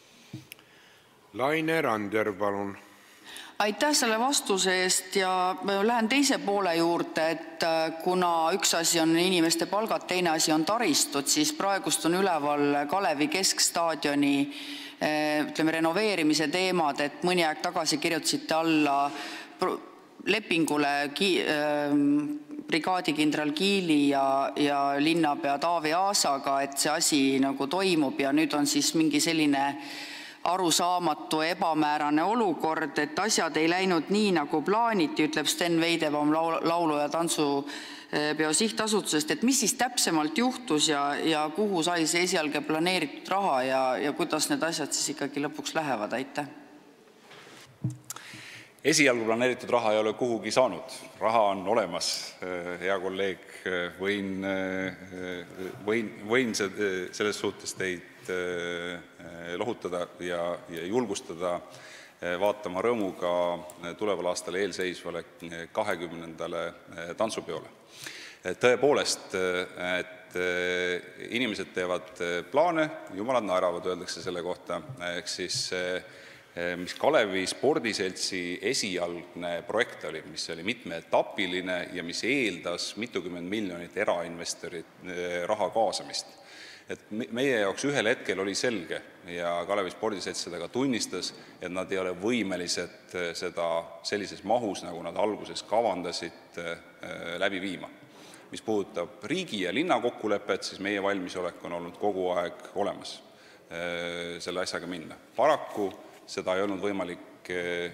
Laine Randjärv, palun. Aitäh selle vastuse eest ja lähen teise poole juurde, et kuna üks asi on inimeste palgad, teine asi on taristud, siis praegust on üleval Kalevi keskstaadioni ütleme, renoveerimise teemad, et mõni aeg tagasi kirjutasite alla lepingule brigaadikindral Kiili ja, ja linnapea Taavi Aasaga, et see asi nagu toimub ja nüüd on siis mingi selline arusaamatu ebamäärane olukord, et asjad ei läinud nii, nagu plaaniti, ütleb Sten Veidebaum laulu- ja tantsupeo sihtasutusest, et mis siis täpsemalt juhtus ja, ja kuhu sai see esialge planeeritud raha ja, ja kuidas need asjad siis ikkagi lõpuks lähevad, aitäh? Esialgu planeeritud raha ei ole kuhugi saanud. Raha on olemas, hea kolleeg, võin, võin, võin selles suhtes teid lohutada ja, ja julgustada vaatama rõõmuga tuleval aastal eelseisvale kahekümnendale tantsupeole. Tõepoolest, et inimesed teevad plaane, jumalad naeravad, öeldakse selle kohta, ehk siis mis Kalevi spordiseltsi esialgne projekt oli, mis oli mitmeetapiline ja mis eeldas mitukümmend miljonit erainvestorit raha kaasamist. Et meie jaoks ühel hetkel oli selge ja Kalevi spordiselts seda ka tunnistas, et nad ei ole võimelised seda sellises mahus, nagu nad alguses kavandasid, läbi viima. Mis puudutab riigi ja linna kokkulepet, siis meie valmisolek on olnud kogu aeg olemas selle asjaga minna. Paraku seda ei olnud võimalik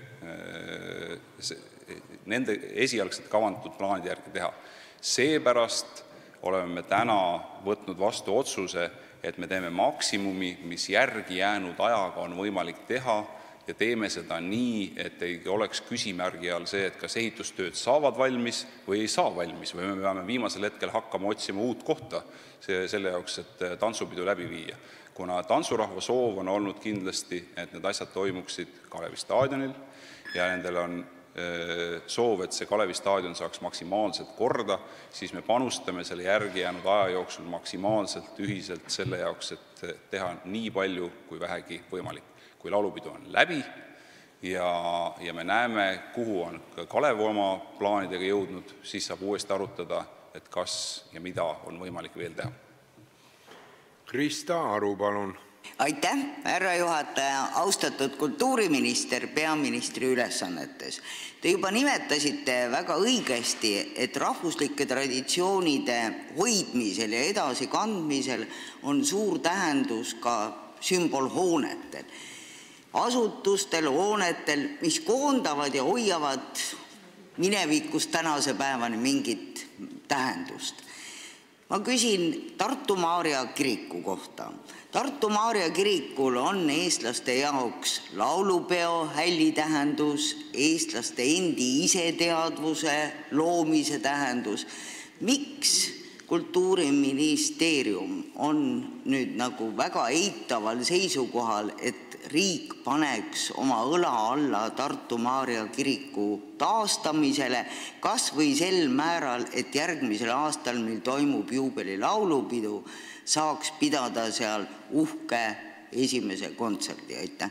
nende esialgselt kavandatud plaanide järgi teha. Seepärast oleme me täna võtnud vastu otsuse, et me teeme maksimumi, mis järgi jäänud ajaga on võimalik teha ja teeme seda nii, et ei oleks küsimärgi all see, et kas ehitustööd saavad valmis või ei saa valmis või me peame viimasel hetkel hakkama otsima uut kohta selle jaoks, et tantsupidu läbi viia. Kuna tantsurahva soov on olnud kindlasti, et need asjad toimuksid Kalevi staadionil ja nendel on soov, et see Kalevi staadion saaks maksimaalselt korda, siis me panustame selle järgi jäänud aja jooksul maksimaalselt ühiselt selle jaoks, et teha nii palju kui vähegi võimalik. Kui laulupidu on läbi ja, ja me näeme, kuhu on Kalev oma plaanidega jõudnud, siis saab uuesti arutada, et kas ja mida on võimalik veel teha. Krista Aru, palun. Aitäh, härra juhataja, austatud kultuuriminister peaministri ülesannetes. Te juba nimetasite väga õigesti, et rahvuslike traditsioonide hoidmisel ja edasikandmisel on suur tähendus ka sümbolhoonetel. Asutustel, hoonetel, mis koondavad ja hoiavad minevikust tänase päevani mingit tähendust. Ma küsin Tartu Maarja kiriku kohta. Tartu Maarja kirikul on eestlaste jaoks laulupeo hällitähendus, eestlaste endi iseteadvuse loomise tähendus. Miks Kultuuriministeerium on nüüd nagu väga eitaval seisukohal, et riik paneks oma õla alla Tartu Maarja kiriku taastamisele, kas või sel määral, et järgmisel aastal, mil toimub juubeli laulupidu, saaks pidada seal uhke esimese kontserdi? Aitäh!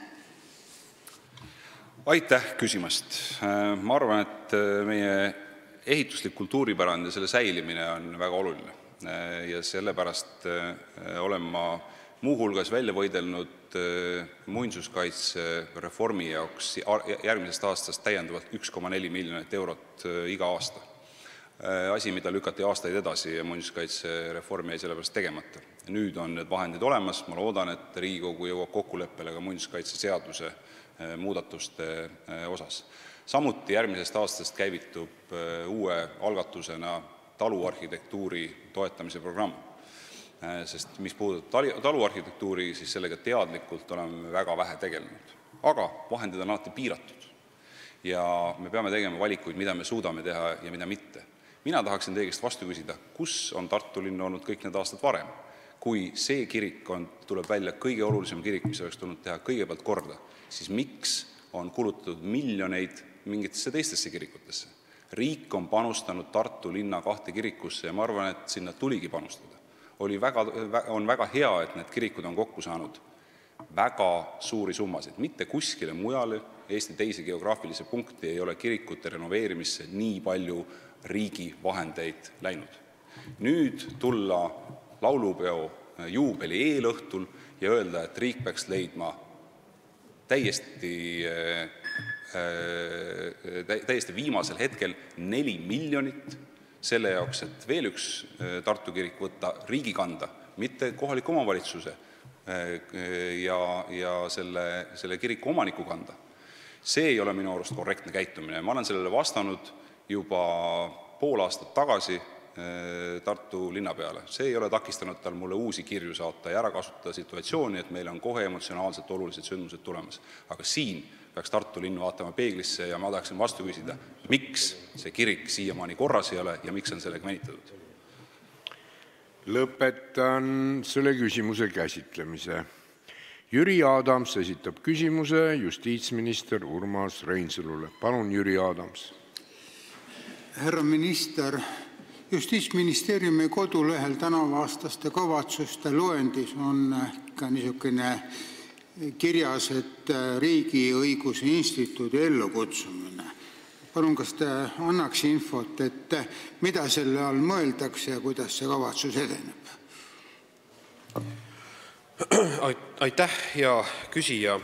Aitäh küsimast! Ma arvan, et meie ehituslik kultuuripärand ja selle säilimine on väga oluline. Ja sellepärast olen ma muuhulgas välja võidelnud muinsuskaitse reformi jaoks järgmisest aastast täiendavalt üks koma neli miljonit eurot iga aasta. Asi, mida lükati aastaid edasi ja muinsuskaitse reformi jäi sellepärast tegemata. Nüüd on need vahendid olemas, ma loodan, et Riigikogu jõuab kokkuleppele ka muinsuskaitse seaduse muudatuste osas. Samuti järgmisest aastast käivitub uue algatusena taluarhitektuuri toetamise programm. Sest mis puudutab taluarhitektuuri, siis sellega teadlikult oleme väga vähe tegelenud. Aga vahendid on alati piiratud ja me peame tegema valikuid, mida me suudame teha ja mida mitte. Mina tahaksin teie vastu küsida, kus on Tartu linn olnud kõik need aastad varem, kui see kirik on, tuleb välja kõige olulisem kirik, mis oleks tulnud teha kõigepealt korda, siis miks on kulutatud miljoneid mingitesse teistesse kirikutesse? Riik on panustanud Tartu linna kahte kirikusse ja ma arvan, et sinna tuligi panustada. Oli väga, on väga hea, et need kirikud on kokku saanud väga suuri summasid. Mitte kuskile mujale Eesti teise geograafilise punkti ei ole kirikute renoveerimisse nii palju riigi vahendeid läinud. Nüüd tulla laulupeo juubeli eelõhtul ja öelda, et riik peaks leidma täiesti, täiesti viimasel hetkel neli miljonit selle jaoks, et veel üks Tartu kirik võtta riigi kanda, mitte kohaliku omavalitsuse ja, ja selle, selle kiriku omaniku kanda. See ei ole minu arust korrektne käitumine. Ma olen sellele vastanud juba pool aastat tagasi Tartu linna peale. See ei ole takistanud tal mulle uusi kirju saata ja ära kasutada situatsiooni, et meil on kohe emotsionaalselt olulised sündmused tulemas. Aga siin peaks Tartu linn vaatama peeglisse ja ma tahaksin vastu küsida, miks see kirik siiamaani korras ei ole ja miks on sellega venitatud? Lõpetan selle küsimuse käsitlemise. Jüri Adams esitab küsimuse justiitsminister Urmas Reinsalule. Palun, Jüri Adams. Härra minister, Justiitsministeeriumi kodulehel tänavaastaste kavatsuste loendis on ka niisugune kirjas, et Riigiõiguse Instituudi ellukutsumine. Palun, kas te annaks infot, et mida selle all mõeldakse ja kuidas see kavatsus edeneb? Aitäh, hea küsija.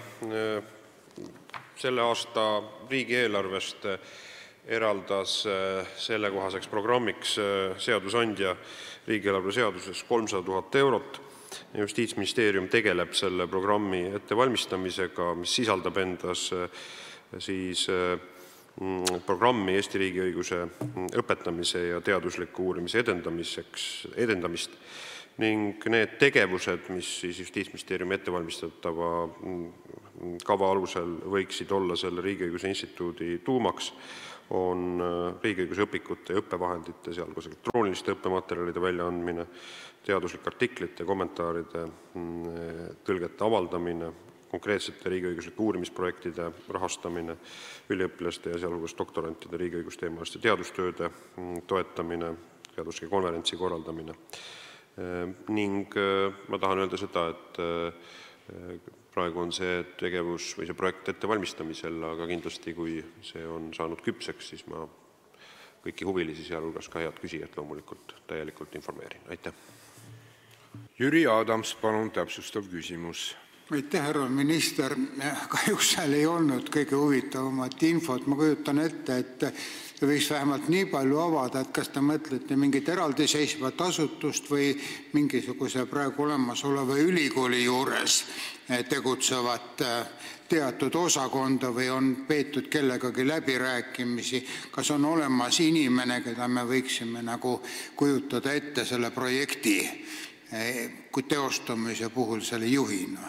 Selle aasta riigieelarvest eraldas sellekohaseks programmiks seadusandja riigieelarve seaduses kolmsada tuhat eurot. Justiitsministeerium tegeleb selle programmi ettevalmistamisega, mis sisaldab endas siis programmi Eesti riigiõiguse õpetamise ja teadusliku uurimise edendamiseks, edendamist ning need tegevused, mis siis Justiitsministeeriumi ettevalmistatava kava alusel võiksid olla selle Riigiõiguse Instituudi tuumaks, on riigiõiguse õpikute ja õppevahendite, sealhulgas elektrooniliste õppematerjalide väljaandmine, teaduslike artiklite, kommentaaride, tõlgete avaldamine, konkreetsete riigiõiguslike uurimisprojektide rahastamine, üliõpilaste ja sealhulgas doktorantide riigiõigusteemaliste teadustööde toetamine, teaduslike konverentsi korraldamine. Ning ma tahan öelda seda, et praegu on see tegevus või see projekt ettevalmistamisel, aga kindlasti kui see on saanud küpseks, siis ma kõiki huvilisi, sealhulgas ka head küsijad loomulikult täielikult informeerin. Aitäh! Jüri Adams, palun täpsustav küsimus. Aitäh, härra minister. Kahjuks seal ei olnud kõige huvitavamat infot. Ma kujutan ette, et võiks vähemalt nii palju avada, et kas te mõtlete mingit eraldiseisvat asutust või mingisuguse praegu olemasoleva ülikooli juures tegutsevat teatud osakonda või on peetud kellegagi läbirääkimisi. Kas on olemas inimene, keda me võiksime nagu kujutada ette selle projekti kui teostamise puhul selle juhina?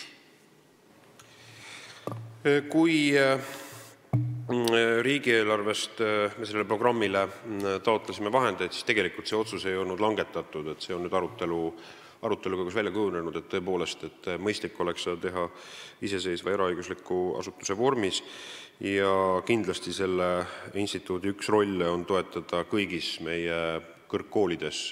Kui riigieelarvest me sellele programmile taotlesime vahendeid, siis tegelikult see otsus ei olnud langetatud, et see on nüüd arutelu, arutelu käigus välja kujunenud, et tõepoolest, et mõistlik oleks seda teha iseseisva eraõigusliku asutuse vormis ja kindlasti selle instituudi üks rolle on toetada kõigis meie kõrgkoolides,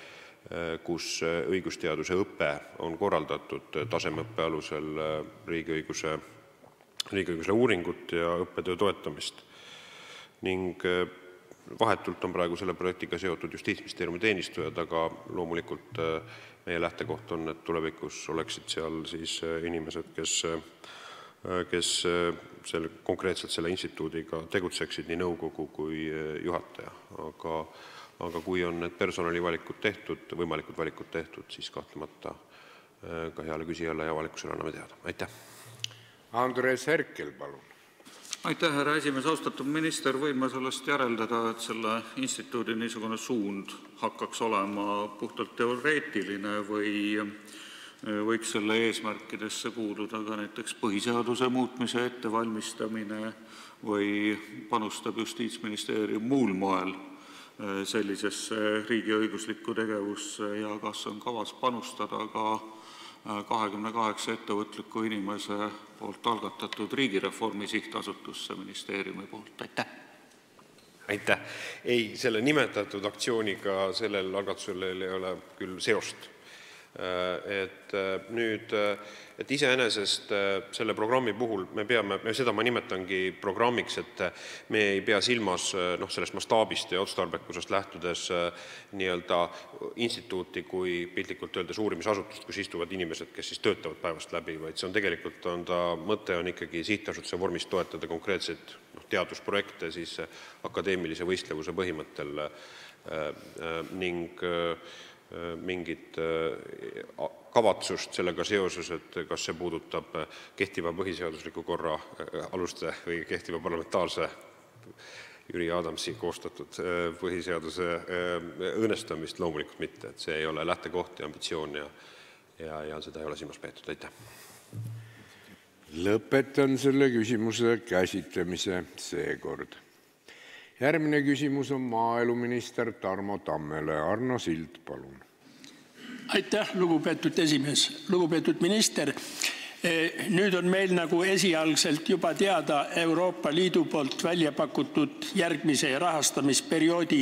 kus õigusteaduse õpe on korraldatud tasemeõppe alusel riigiõiguse, riigiõigusele uuringut ja õppetöö toetamist. Ning vahetult on praegu selle projektiga seotud Justiitsministeeriumi teenistujad, aga loomulikult meie lähtekoht on, et tulevikus oleksid seal siis inimesed, kes, kes selle, konkreetselt selle instituudiga tegutseksid, nii nõukogu kui juhataja. Aga aga kui on need personalivalikud tehtud, võimalikud valikud tehtud, siis kahtlemata ka heale küsijale ja avalikkusele anname teada. Aitäh! Andres Herkel, palun! Aitäh, härra esimees! Austatud minister, võin ma sellest järeldada, et selle instituudi niisugune suund hakkaks olema puhtalt teoreetiline või võiks selle eesmärkidesse kuuluda ka näiteks põhiseaduse muutmise ettevalmistamine või panustab Justiitsministeerium muul moel sellisesse riigiõiguslikku tegevusse ja kas on kavas panustada ka kahekümne kaheksa ettevõtliku inimese poolt algatatud riigireformi sihtasutusse ministeeriumi poolt? Aitäh! Aitäh! Ei, selle nimetatud aktsiooniga sellel algatusel ei ole küll seost. Et nüüd, et iseenesest selle programmi puhul me peame, seda ma nimetangi programmiks, et me ei pea silmas noh, sellest mastaabist ja otstarbekusest lähtudes nii-öelda instituuti kui piltlikult öeldes uurimisasutust, kus istuvad inimesed, kes siis töötavad päevast läbi, vaid see on tegelikult, on ta, mõte on ikkagi sihtasutuse vormis toetada konkreetseid noh, teadusprojekte siis akadeemilise võistlevuse põhimõttel ning mingit kavatsust sellega seoses, et kas see puudutab kehtiva põhiseadusliku korra aluste või kehtiva parlamentaarse Jüri Adamsi koostatud põhiseaduse õõnestamist, loomulikult mitte, et see ei ole lähtekoht ja ambitsioon ja, ja, ja seda ei ole silmas peetud. Aitäh! Lõpetan selle küsimuse käsitlemise seekord. Järgmine küsimus on maaeluminister Tarmo Tammele. Arno Sild, palun. Aitäh, lugupeetud esimees. Lugupeetud minister, nüüd on meil nagu esialgselt juba teada Euroopa Liidu poolt välja pakutud järgmise rahastamisperioodi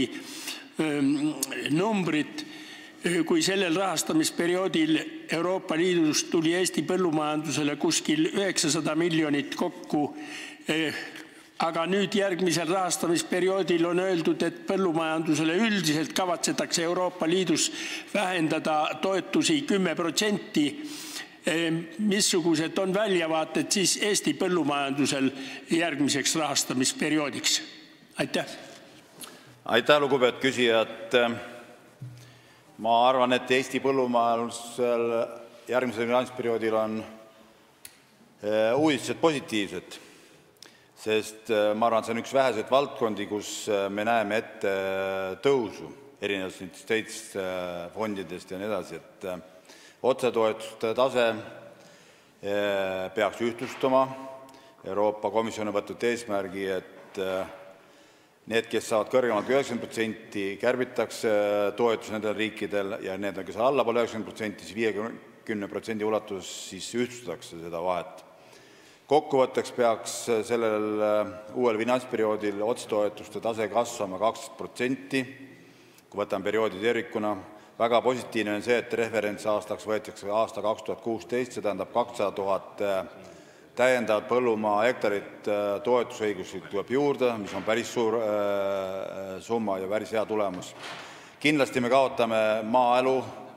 numbrid. Kui sellel rahastamisperioodil Euroopa Liidust tuli Eesti põllumajandusele kuskil üheksasada miljonit kokku, aga nüüd järgmisel rahastamisperioodil on öeldud, et põllumajandusele üldiselt kavatsetakse Euroopa Liidus vähendada toetusi kümme protsenti. Missugused on väljavaated siis Eesti põllumajandusel järgmiseks rahastamisperioodiks? Aitäh! Aitäh, lugupeetud küsijad! Ma arvan, et Eesti põllumajandusel järgmisel finantsperioodil on uudised positiivsed. Sest ma arvan, see on üks väheseid valdkondi, kus me näeme ette tõusu erinevatest teistest fondidest ja nii edasi, et otsetoetuste tase peaks ühtlustuma. Euroopa Komisjon on võtnud eesmärgi, et need, kes saavad kõrgemalt üheksakümmend protsenti, kärbitakse toetus nendel riikidel ja need, kes on allapool üheksakümmend protsenti, siis viiekümne protsendi ulatuses siis ühtlustatakse seda vahet. Kokkuvõtteks peaks sellel uuel finantsperioodil otsetoetuste tase kasvama kaksteist protsenti, kui võtame perioodi tervikuna. Väga positiivne on see, et referentsaastaks võetakse aasta kaks tuhat kuusteist, see tähendab kakssada tuhat täiendavat põllumaa hektarit toetusõigusi tuleb juurde, mis on päris suur summa ja päris hea tulemus. Kindlasti me kaotame maaelu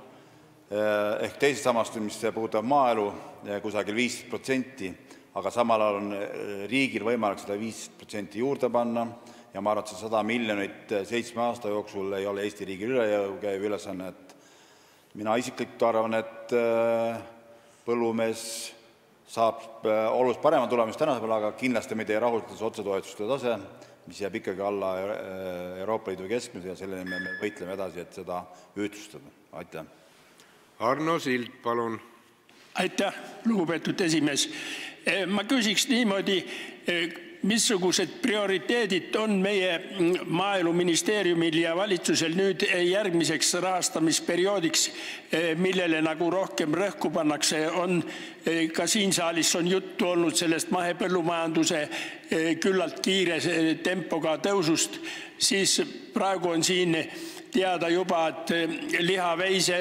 ehk teisest samast, mis puudutab maaelu, kusagil viisteist protsenti, aga samal ajal on riigil võimalik seda viisteist protsenti juurde panna ja ma arvan, et see sada miljonit seitsme aasta jooksul ei ole Eesti riigil üle jõu käiv ülesanne. Mina isiklikult arvan, et põllumees saab oluliselt parema tulemist tänase peale, aga kindlasti meid ei rahuldas otsetoetuste tase, mis jääb ikkagi alla Euroopa Liidu keskmise ja selle me võitleme edasi, et seda ühtlustada. Aitäh. Arno Sild, palun. Aitäh, lugupeetud esimees. Ma küsiks niimoodi, missugused prioriteedid on meie Maaeluministeeriumil ja valitsusel nüüd järgmiseks rahastamisperioodiks, millele nagu rohkem rõhku pannakse, on ka siin saalis on juttu olnud sellest mahepõllumajanduse küllalt kiire tempoga tõusust, siis praegu on siin teada juba, et lihaveise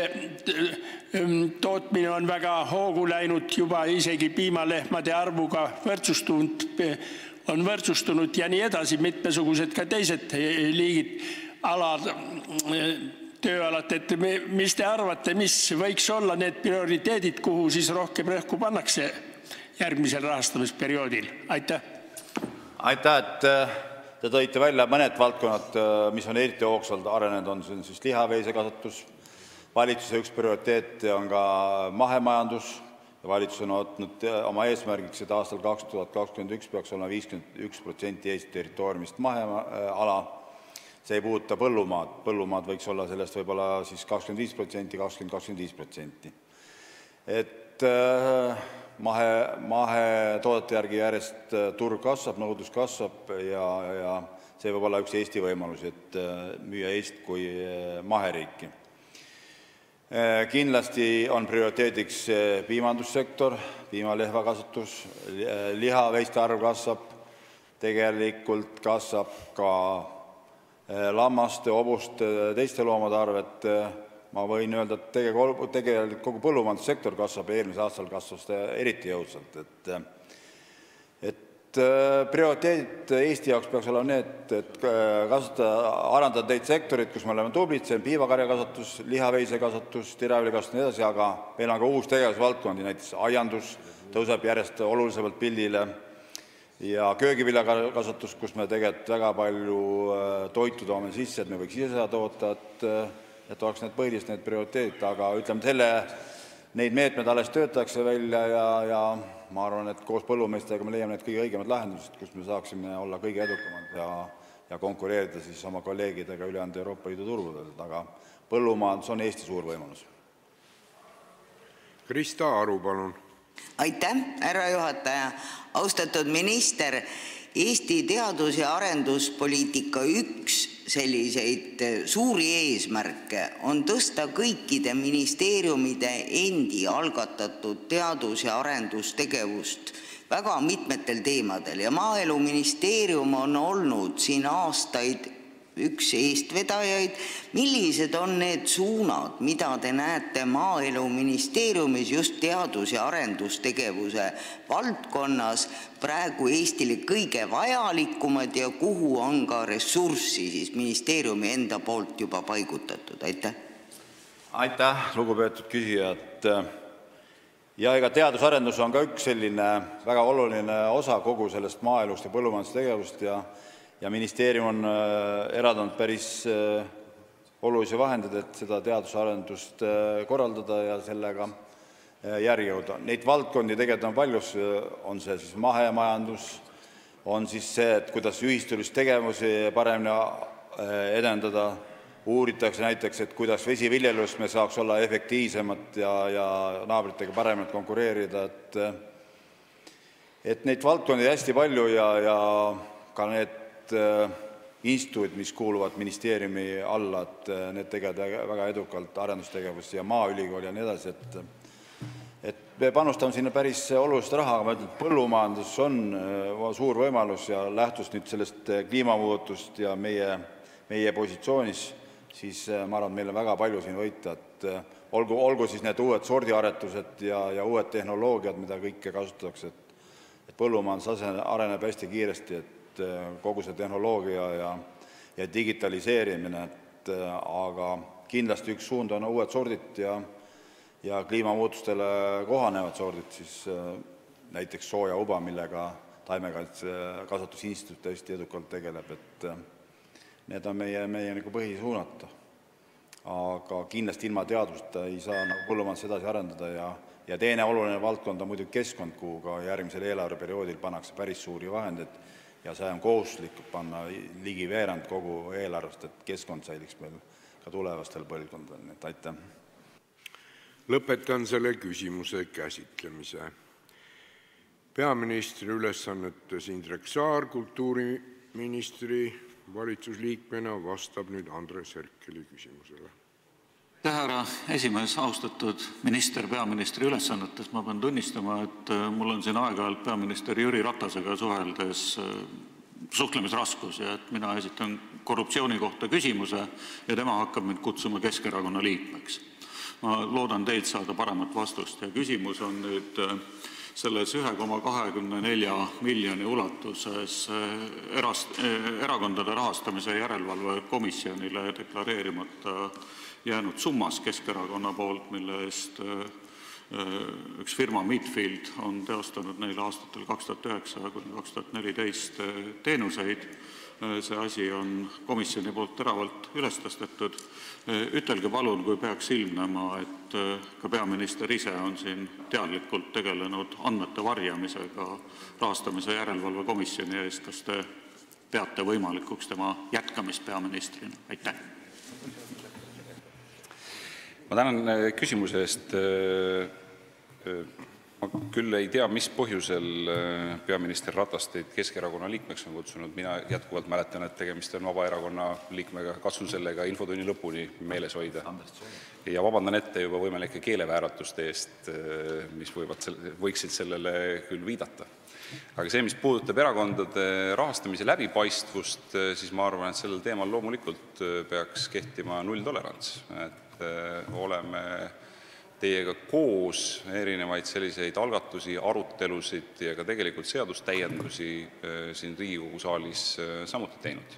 tootmine on väga hoogu läinud, juba isegi piimalehmade arvuga võrdsustunud on võrdsustunud ja nii edasi, mitmesugused ka teised liigid, alad, tööalad, et mis te arvate, mis võiks olla need prioriteedid, kuhu siis rohkem rõhku pannakse järgmisel rahastamisperioodil? Aitäh! Aitäh, et te tõite välja mõned valdkonnad, mis on eriti hoogsalt arenenud, on siis lihaveisekasvatus. Valitsuse üks prioriteet on ka mahemajandus. Valitsus on võtnud oma eesmärgiks, et aastal kaks tuhat kakskümmend üks peaks olema viiskümmend üks protsenti Eesti territooriumist maheala. See ei puuduta põllumaad. Põllumaad võiks olla sellest võib-olla siis kakskümmend viis protsenti, kakskümmend kuni kakskümmend viis protsenti. Et mahe, mahetoodete järgi järjest turg kasvab, nõudlus kasvab ja, ja see võib olla üks Eesti võimalus, et müüa Eestit kui maheriiki. Kindlasti on prioriteediks piimandussektor, piimalehvakasvatus, lihaveiste arv kasvab, tegelikult kasvab ka lammaste, hobuste, teiste loomade arv, et ma võin öelda, et tegelikult kogu põllumajandussektor kasvab ja eelmise aastal kasvas eriti jõudsalt. Et, et prioriteedid Eesti jaoks peaks olema need, et kasutada, arendada teid sektorid, kus me oleme tublid, see on piimakarjakasvatus, lihaveisekasvatus, tiravilikasvatus ja nii edasi, aga meil on ka uus tegevusvaldkondi, näiteks aiandus tõuseb järjest olulisemalt pildile ja köögiviljakasvatus, kus me tegelikult väga palju toitu toome sisse, et me võiks ise seda toota, et, et oleks need põhilised need prioriteedid, aga ütleme, selle, neid meetmed alles töötakse välja ja, ja ma arvan, et koos põllumeestega me leiame need kõige õigemad lahendused, kus me saaksime olla kõige edukamad ja, ja konkureerida siis oma kolleegidega ülejäänud Euroopa Liidu turgudel, aga põllumajandus on Eesti suur võimalus. Krista Aru, palun. Aitäh, härra juhataja. Austatud minister, Eesti teadus- ja arenduspoliitika üks selliseid suuri eesmärke on tõsta kõikide ministeeriumide endi algatatud teadus- ja arendustegevust väga mitmetel teemadel ja Maaeluministeerium on olnud siin aastaid üks eestvedajaid. Millised on need suunad, mida te näete Maaeluministeeriumis just teadus- ja arendustegevuse valdkonnas praegu Eestile kõige vajalikumad ja kuhu on ka ressurssi siis ministeeriumi enda poolt juba paigutatud? Aitäh! Aitäh, lugupeetud küsija! Ja ega teadusarendus on ka üks selline väga oluline osa kogu sellest maaelust ja põllumajandustegevust ja ja ministeerium on eraldanud päris olulisi vahendeid, et seda teadusarendust korraldada ja sellega järgi jõuda. Neid valdkondi tegelikult on paljus, on see siis mahemajandus, on siis see, et kuidas ühistulist tegevusi paremini edendada, uuritakse näiteks, et kuidas vesiviljelust me saaks olla efektiivsemad ja, ja naabritega paremalt konkureerida, et et neid valdkondi hästi palju ja, ja ka need instituudid, mis kuuluvad ministeeriumi alla, et need tegelevad väga edukalt arendustegevust ja Maaülikool ja nii edasi, et et me panustame sinna päris olulist raha, aga ma ütlen, et põllumajandus on suur võimalus ja lähtus nüüd sellest kliimamuutust ja meie, meie positsioonis, siis ma arvan, et meil on väga palju siin võita, et olgu, olgu siis need uued sordiaretused ja, ja uued tehnoloogiad, mida kõike kasutatakse, et et põllumajandus areneb hästi kiiresti, et kogu see tehnoloogia ja, ja digitaliseerimine, et aga kindlasti üks suund on uued sordid ja, ja kliimamuutustele kohanevad sordid, siis näiteks soojauba, millega Taimekaitse Kasvatusinstituut hästi edukalt tegeleb, et need on meie, meie nagu põhisuunata. Aga kindlasti ilma teaduseta ei saa nagu põllumajandus edasi arendada ja Ja teine oluline valdkond on muidugi keskkond, kuhu ka järgmisel eelarveperioodil pannakse päris suuri vahendeid ja see on kohustuslik panna ligi veerand kogu eelarvest, et keskkond säiliks meil ka tulevastel põlvkondadel. Et aitäh. Lõpetan selle küsimuse käsitlemise. Peaministri ülesannetes Indrek Saar kultuuriministri valitsusliikmena vastab nüüd Andres Herkeli küsimusele. Härra esimees, austatud minister peaministri ülesannetes, ma pean tunnistama, et mul on siin aeg-ajalt peaminister Jüri Ratasega suheldes suhtlemisraskus ja et mina esitan korruptsiooni kohta küsimuse ja tema hakkab mind kutsuma Keskerakonna liikmeks. Ma loodan teilt saada paremat vastust ja küsimus on nüüd selles üks koma kakskümmend neli miljoni ulatuses erast, erakondade rahastamise järelevalve komisjonile deklareerimata jäänud summas Keskerakonna poolt, mille eest üks firma Midfield on teostanud neile aastatel kaks tuhat üheksa kuni kaks tuhat neliteist teenuseid. See asi on komisjoni poolt teravalt üles tõstetud. Ütelge palun, kui peaks ilmnema, et ka peaminister ise on siin teadlikult tegelenud andmete varjamisega rahastamise järelevalve komisjoni eest, kas te peate võimalikuks tema jätkamist peaministrina? Aitäh! Ma tänan küsimuse eest. Ma küll ei tea, mis põhjusel peaminister Ratas teid Keskerakonna liikmeks on kutsunud. Mina jätkuvalt mäletan, et tegemist on Vabaerakonna liikmega. Katsun sellega infotunni lõpuni meeles hoida. Ja vabandan ette juba võimalike keelevääratuste eest, mis võivad, võiksid sellele küll viidata. Aga see, mis puudutab erakondade rahastamise läbipaistvust, siis ma arvan, et sellel teemal loomulikult peaks kehtima nulltolerants. Et oleme teiega koos erinevaid selliseid algatusi, arutelusid ja ka tegelikult seadustäiendusi siin Riigikogu saalis samuti teinud.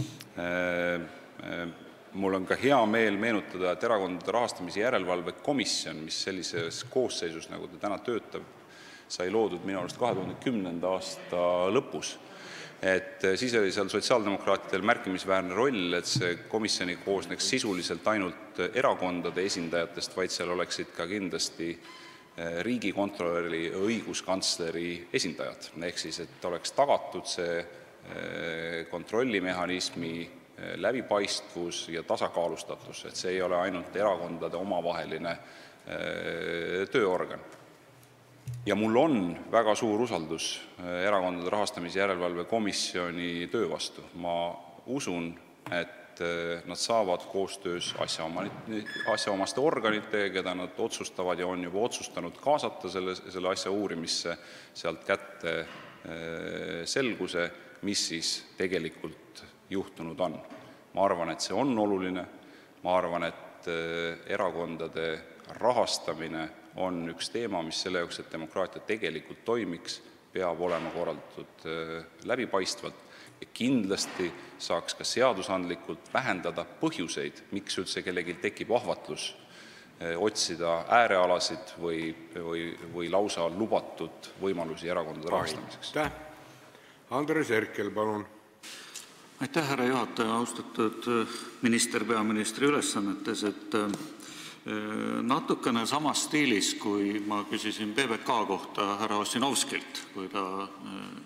Mul on ka hea meel meenutada, et erakondade rahastamise järelevalve komisjon, mis sellises koosseisus, nagu ta täna töötab, sai loodud minu arust kahe tuhande kümnenda aasta lõpus. Et siis oli seal sotsiaaldemokraatidel märkimisväärne roll, et see komisjoni koosneks sisuliselt ainult erakondade esindajatest, vaid seal oleksid ka kindlasti riigikontrolöri ja õiguskantsleri esindajad. Ehk siis, et oleks tagatud see kontrollimehhanismi läbipaistvus ja tasakaalustatus, et see ei ole ainult erakondade omavaheline tööorgan. Ja mul on väga suur usaldus erakondade rahastamise järelevalve komisjoni töö vastu. Ma usun, et nad saavad koostöös asjaomaste organitega, keda nad otsustavad ja on juba otsustanud kaasata selle, selle asja uurimisse, sealt kätte selguse, mis siis tegelikult juhtunud on. Ma arvan, et see on oluline. Ma arvan, et erakondade rahastamine on üks teema, mis selle jaoks, et demokraatia tegelikult toimiks, peab olema korraldatud läbipaistvalt ja kindlasti saaks ka seadusandlikult vähendada põhjuseid, miks üldse kellelgi tekib ahvatlus otsida äärealasid või, või, või lausa lubatud võimalusi erakondade rahastamiseks. Aitäh! Andres Herkel, palun! Aitäh, härra juhataja, austatud minister peaministri ülesannetes, et natukene samas stiilis, kui ma küsisin B B K kohta härra Ossinovskilt, kui ta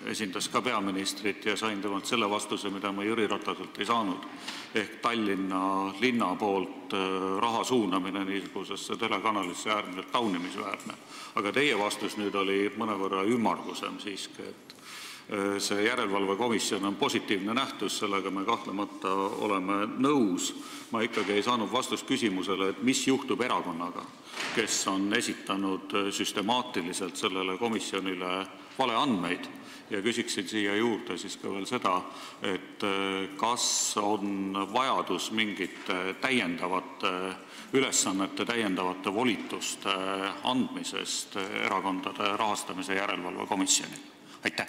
esindas ka peaministrit ja sain temalt selle vastuse, mida ma Jüri Rataselt ei saanud. Ehk Tallinna linna poolt raha suunamine niisugusesse telekanalisse äärmiselt taunimisväärne. Aga teie vastus nüüd oli mõnevõrra ümmargusem siiski, et see järelevalvekomisjon on positiivne nähtus, sellega me kahtlemata oleme nõus. Ma ikkagi ei saanud vastust küsimusele, et mis juhtub erakonnaga, kes on esitanud süstemaatiliselt sellele komisjonile valeandmeid. Ja küsiksin siia juurde siis ka veel seda, et kas on vajadus mingite täiendavate ülesannete, täiendavate volituste andmisest erakondade rahastamise järelevalvekomisjoni. Aitäh!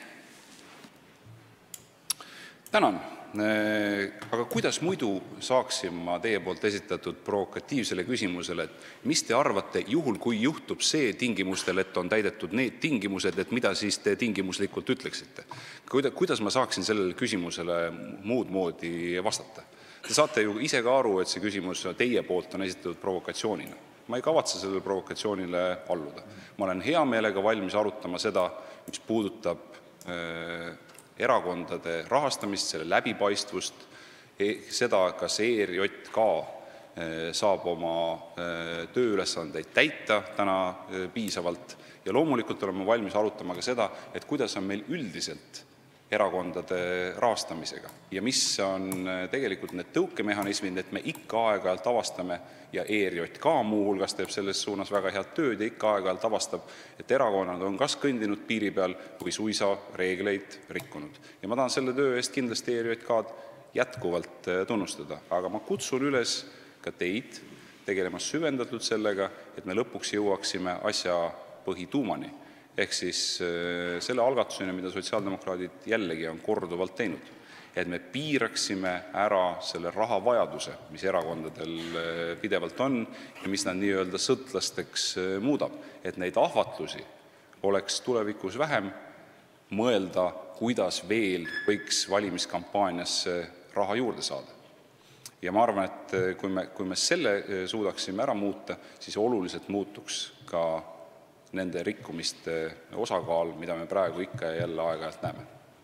Tänan. Aga kuidas muidu saaksin ma teie poolt esitatud provokatiivsele küsimusele, et mis te arvate juhul, kui juhtub see tingimustel, et on täidetud need tingimused, et mida siis te tingimuslikult ütleksite? Kuidas ma saaksin sellele küsimusele muud moodi vastata? Te saate ju ise ka aru, et see küsimus teie poolt on esitatud provokatsioonina. Ma ei kavatse sellele provokatsioonile alluda. Ma olen hea meelega valmis arutama seda, mis puudutab erakondade rahastamist, selle läbipaistvust, seda, kas E R J K saab oma tööülesandeid täita täna piisavalt ja loomulikult oleme valmis arutama ka seda, et kuidas on meil üldiselt erakondade rahastamisega ja mis on tegelikult need tõukemehhanismid, et me ikka aeg-ajalt avastame ja E R J K muu hulgas teeb selles suunas väga head tööd ja ikka aeg-ajalt avastab, et erakonnad on kas kõndinud piiri peal või suisa reegleid rikkunud. Ja ma tahan selle töö eest kindlasti E R J K-d jätkuvalt tunnustada, aga ma kutsun üles ka teid tegelema süvendatult sellega, et me lõpuks jõuaksime asja põhituumani. Ehk siis selle algatusena, mida sotsiaaldemokraadid jällegi on korduvalt teinud, et me piiraksime ära selle rahavajaduse, mis erakondadel pidevalt on ja mis nad nii-öelda sõltlasteks muudab, et neid ahvatlusi oleks tulevikus vähem, mõelda, kuidas veel võiks valimiskampaaniasse raha juurde saada. Ja ma arvan, et kui me, kui me selle suudaksime ära muuta, siis oluliselt muutuks ka nende rikkumiste osakaal, mida me praegu ikka ja jälle aeg-ajalt näeme.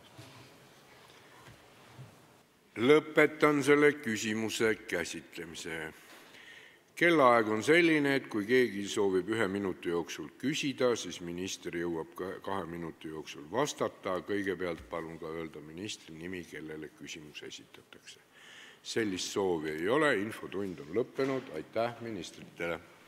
Lõpetan selle küsimuse käsitlemise. Kellaaeg on selline, et kui keegi soovib ühe minuti jooksul küsida, siis minister jõuab kahe minuti jooksul vastata. Kõigepealt palun ka öelda ministri nimi, kellele küsimus esitatakse. Sellist soovi ei ole, infotund on lõppenud. Aitäh ministritele!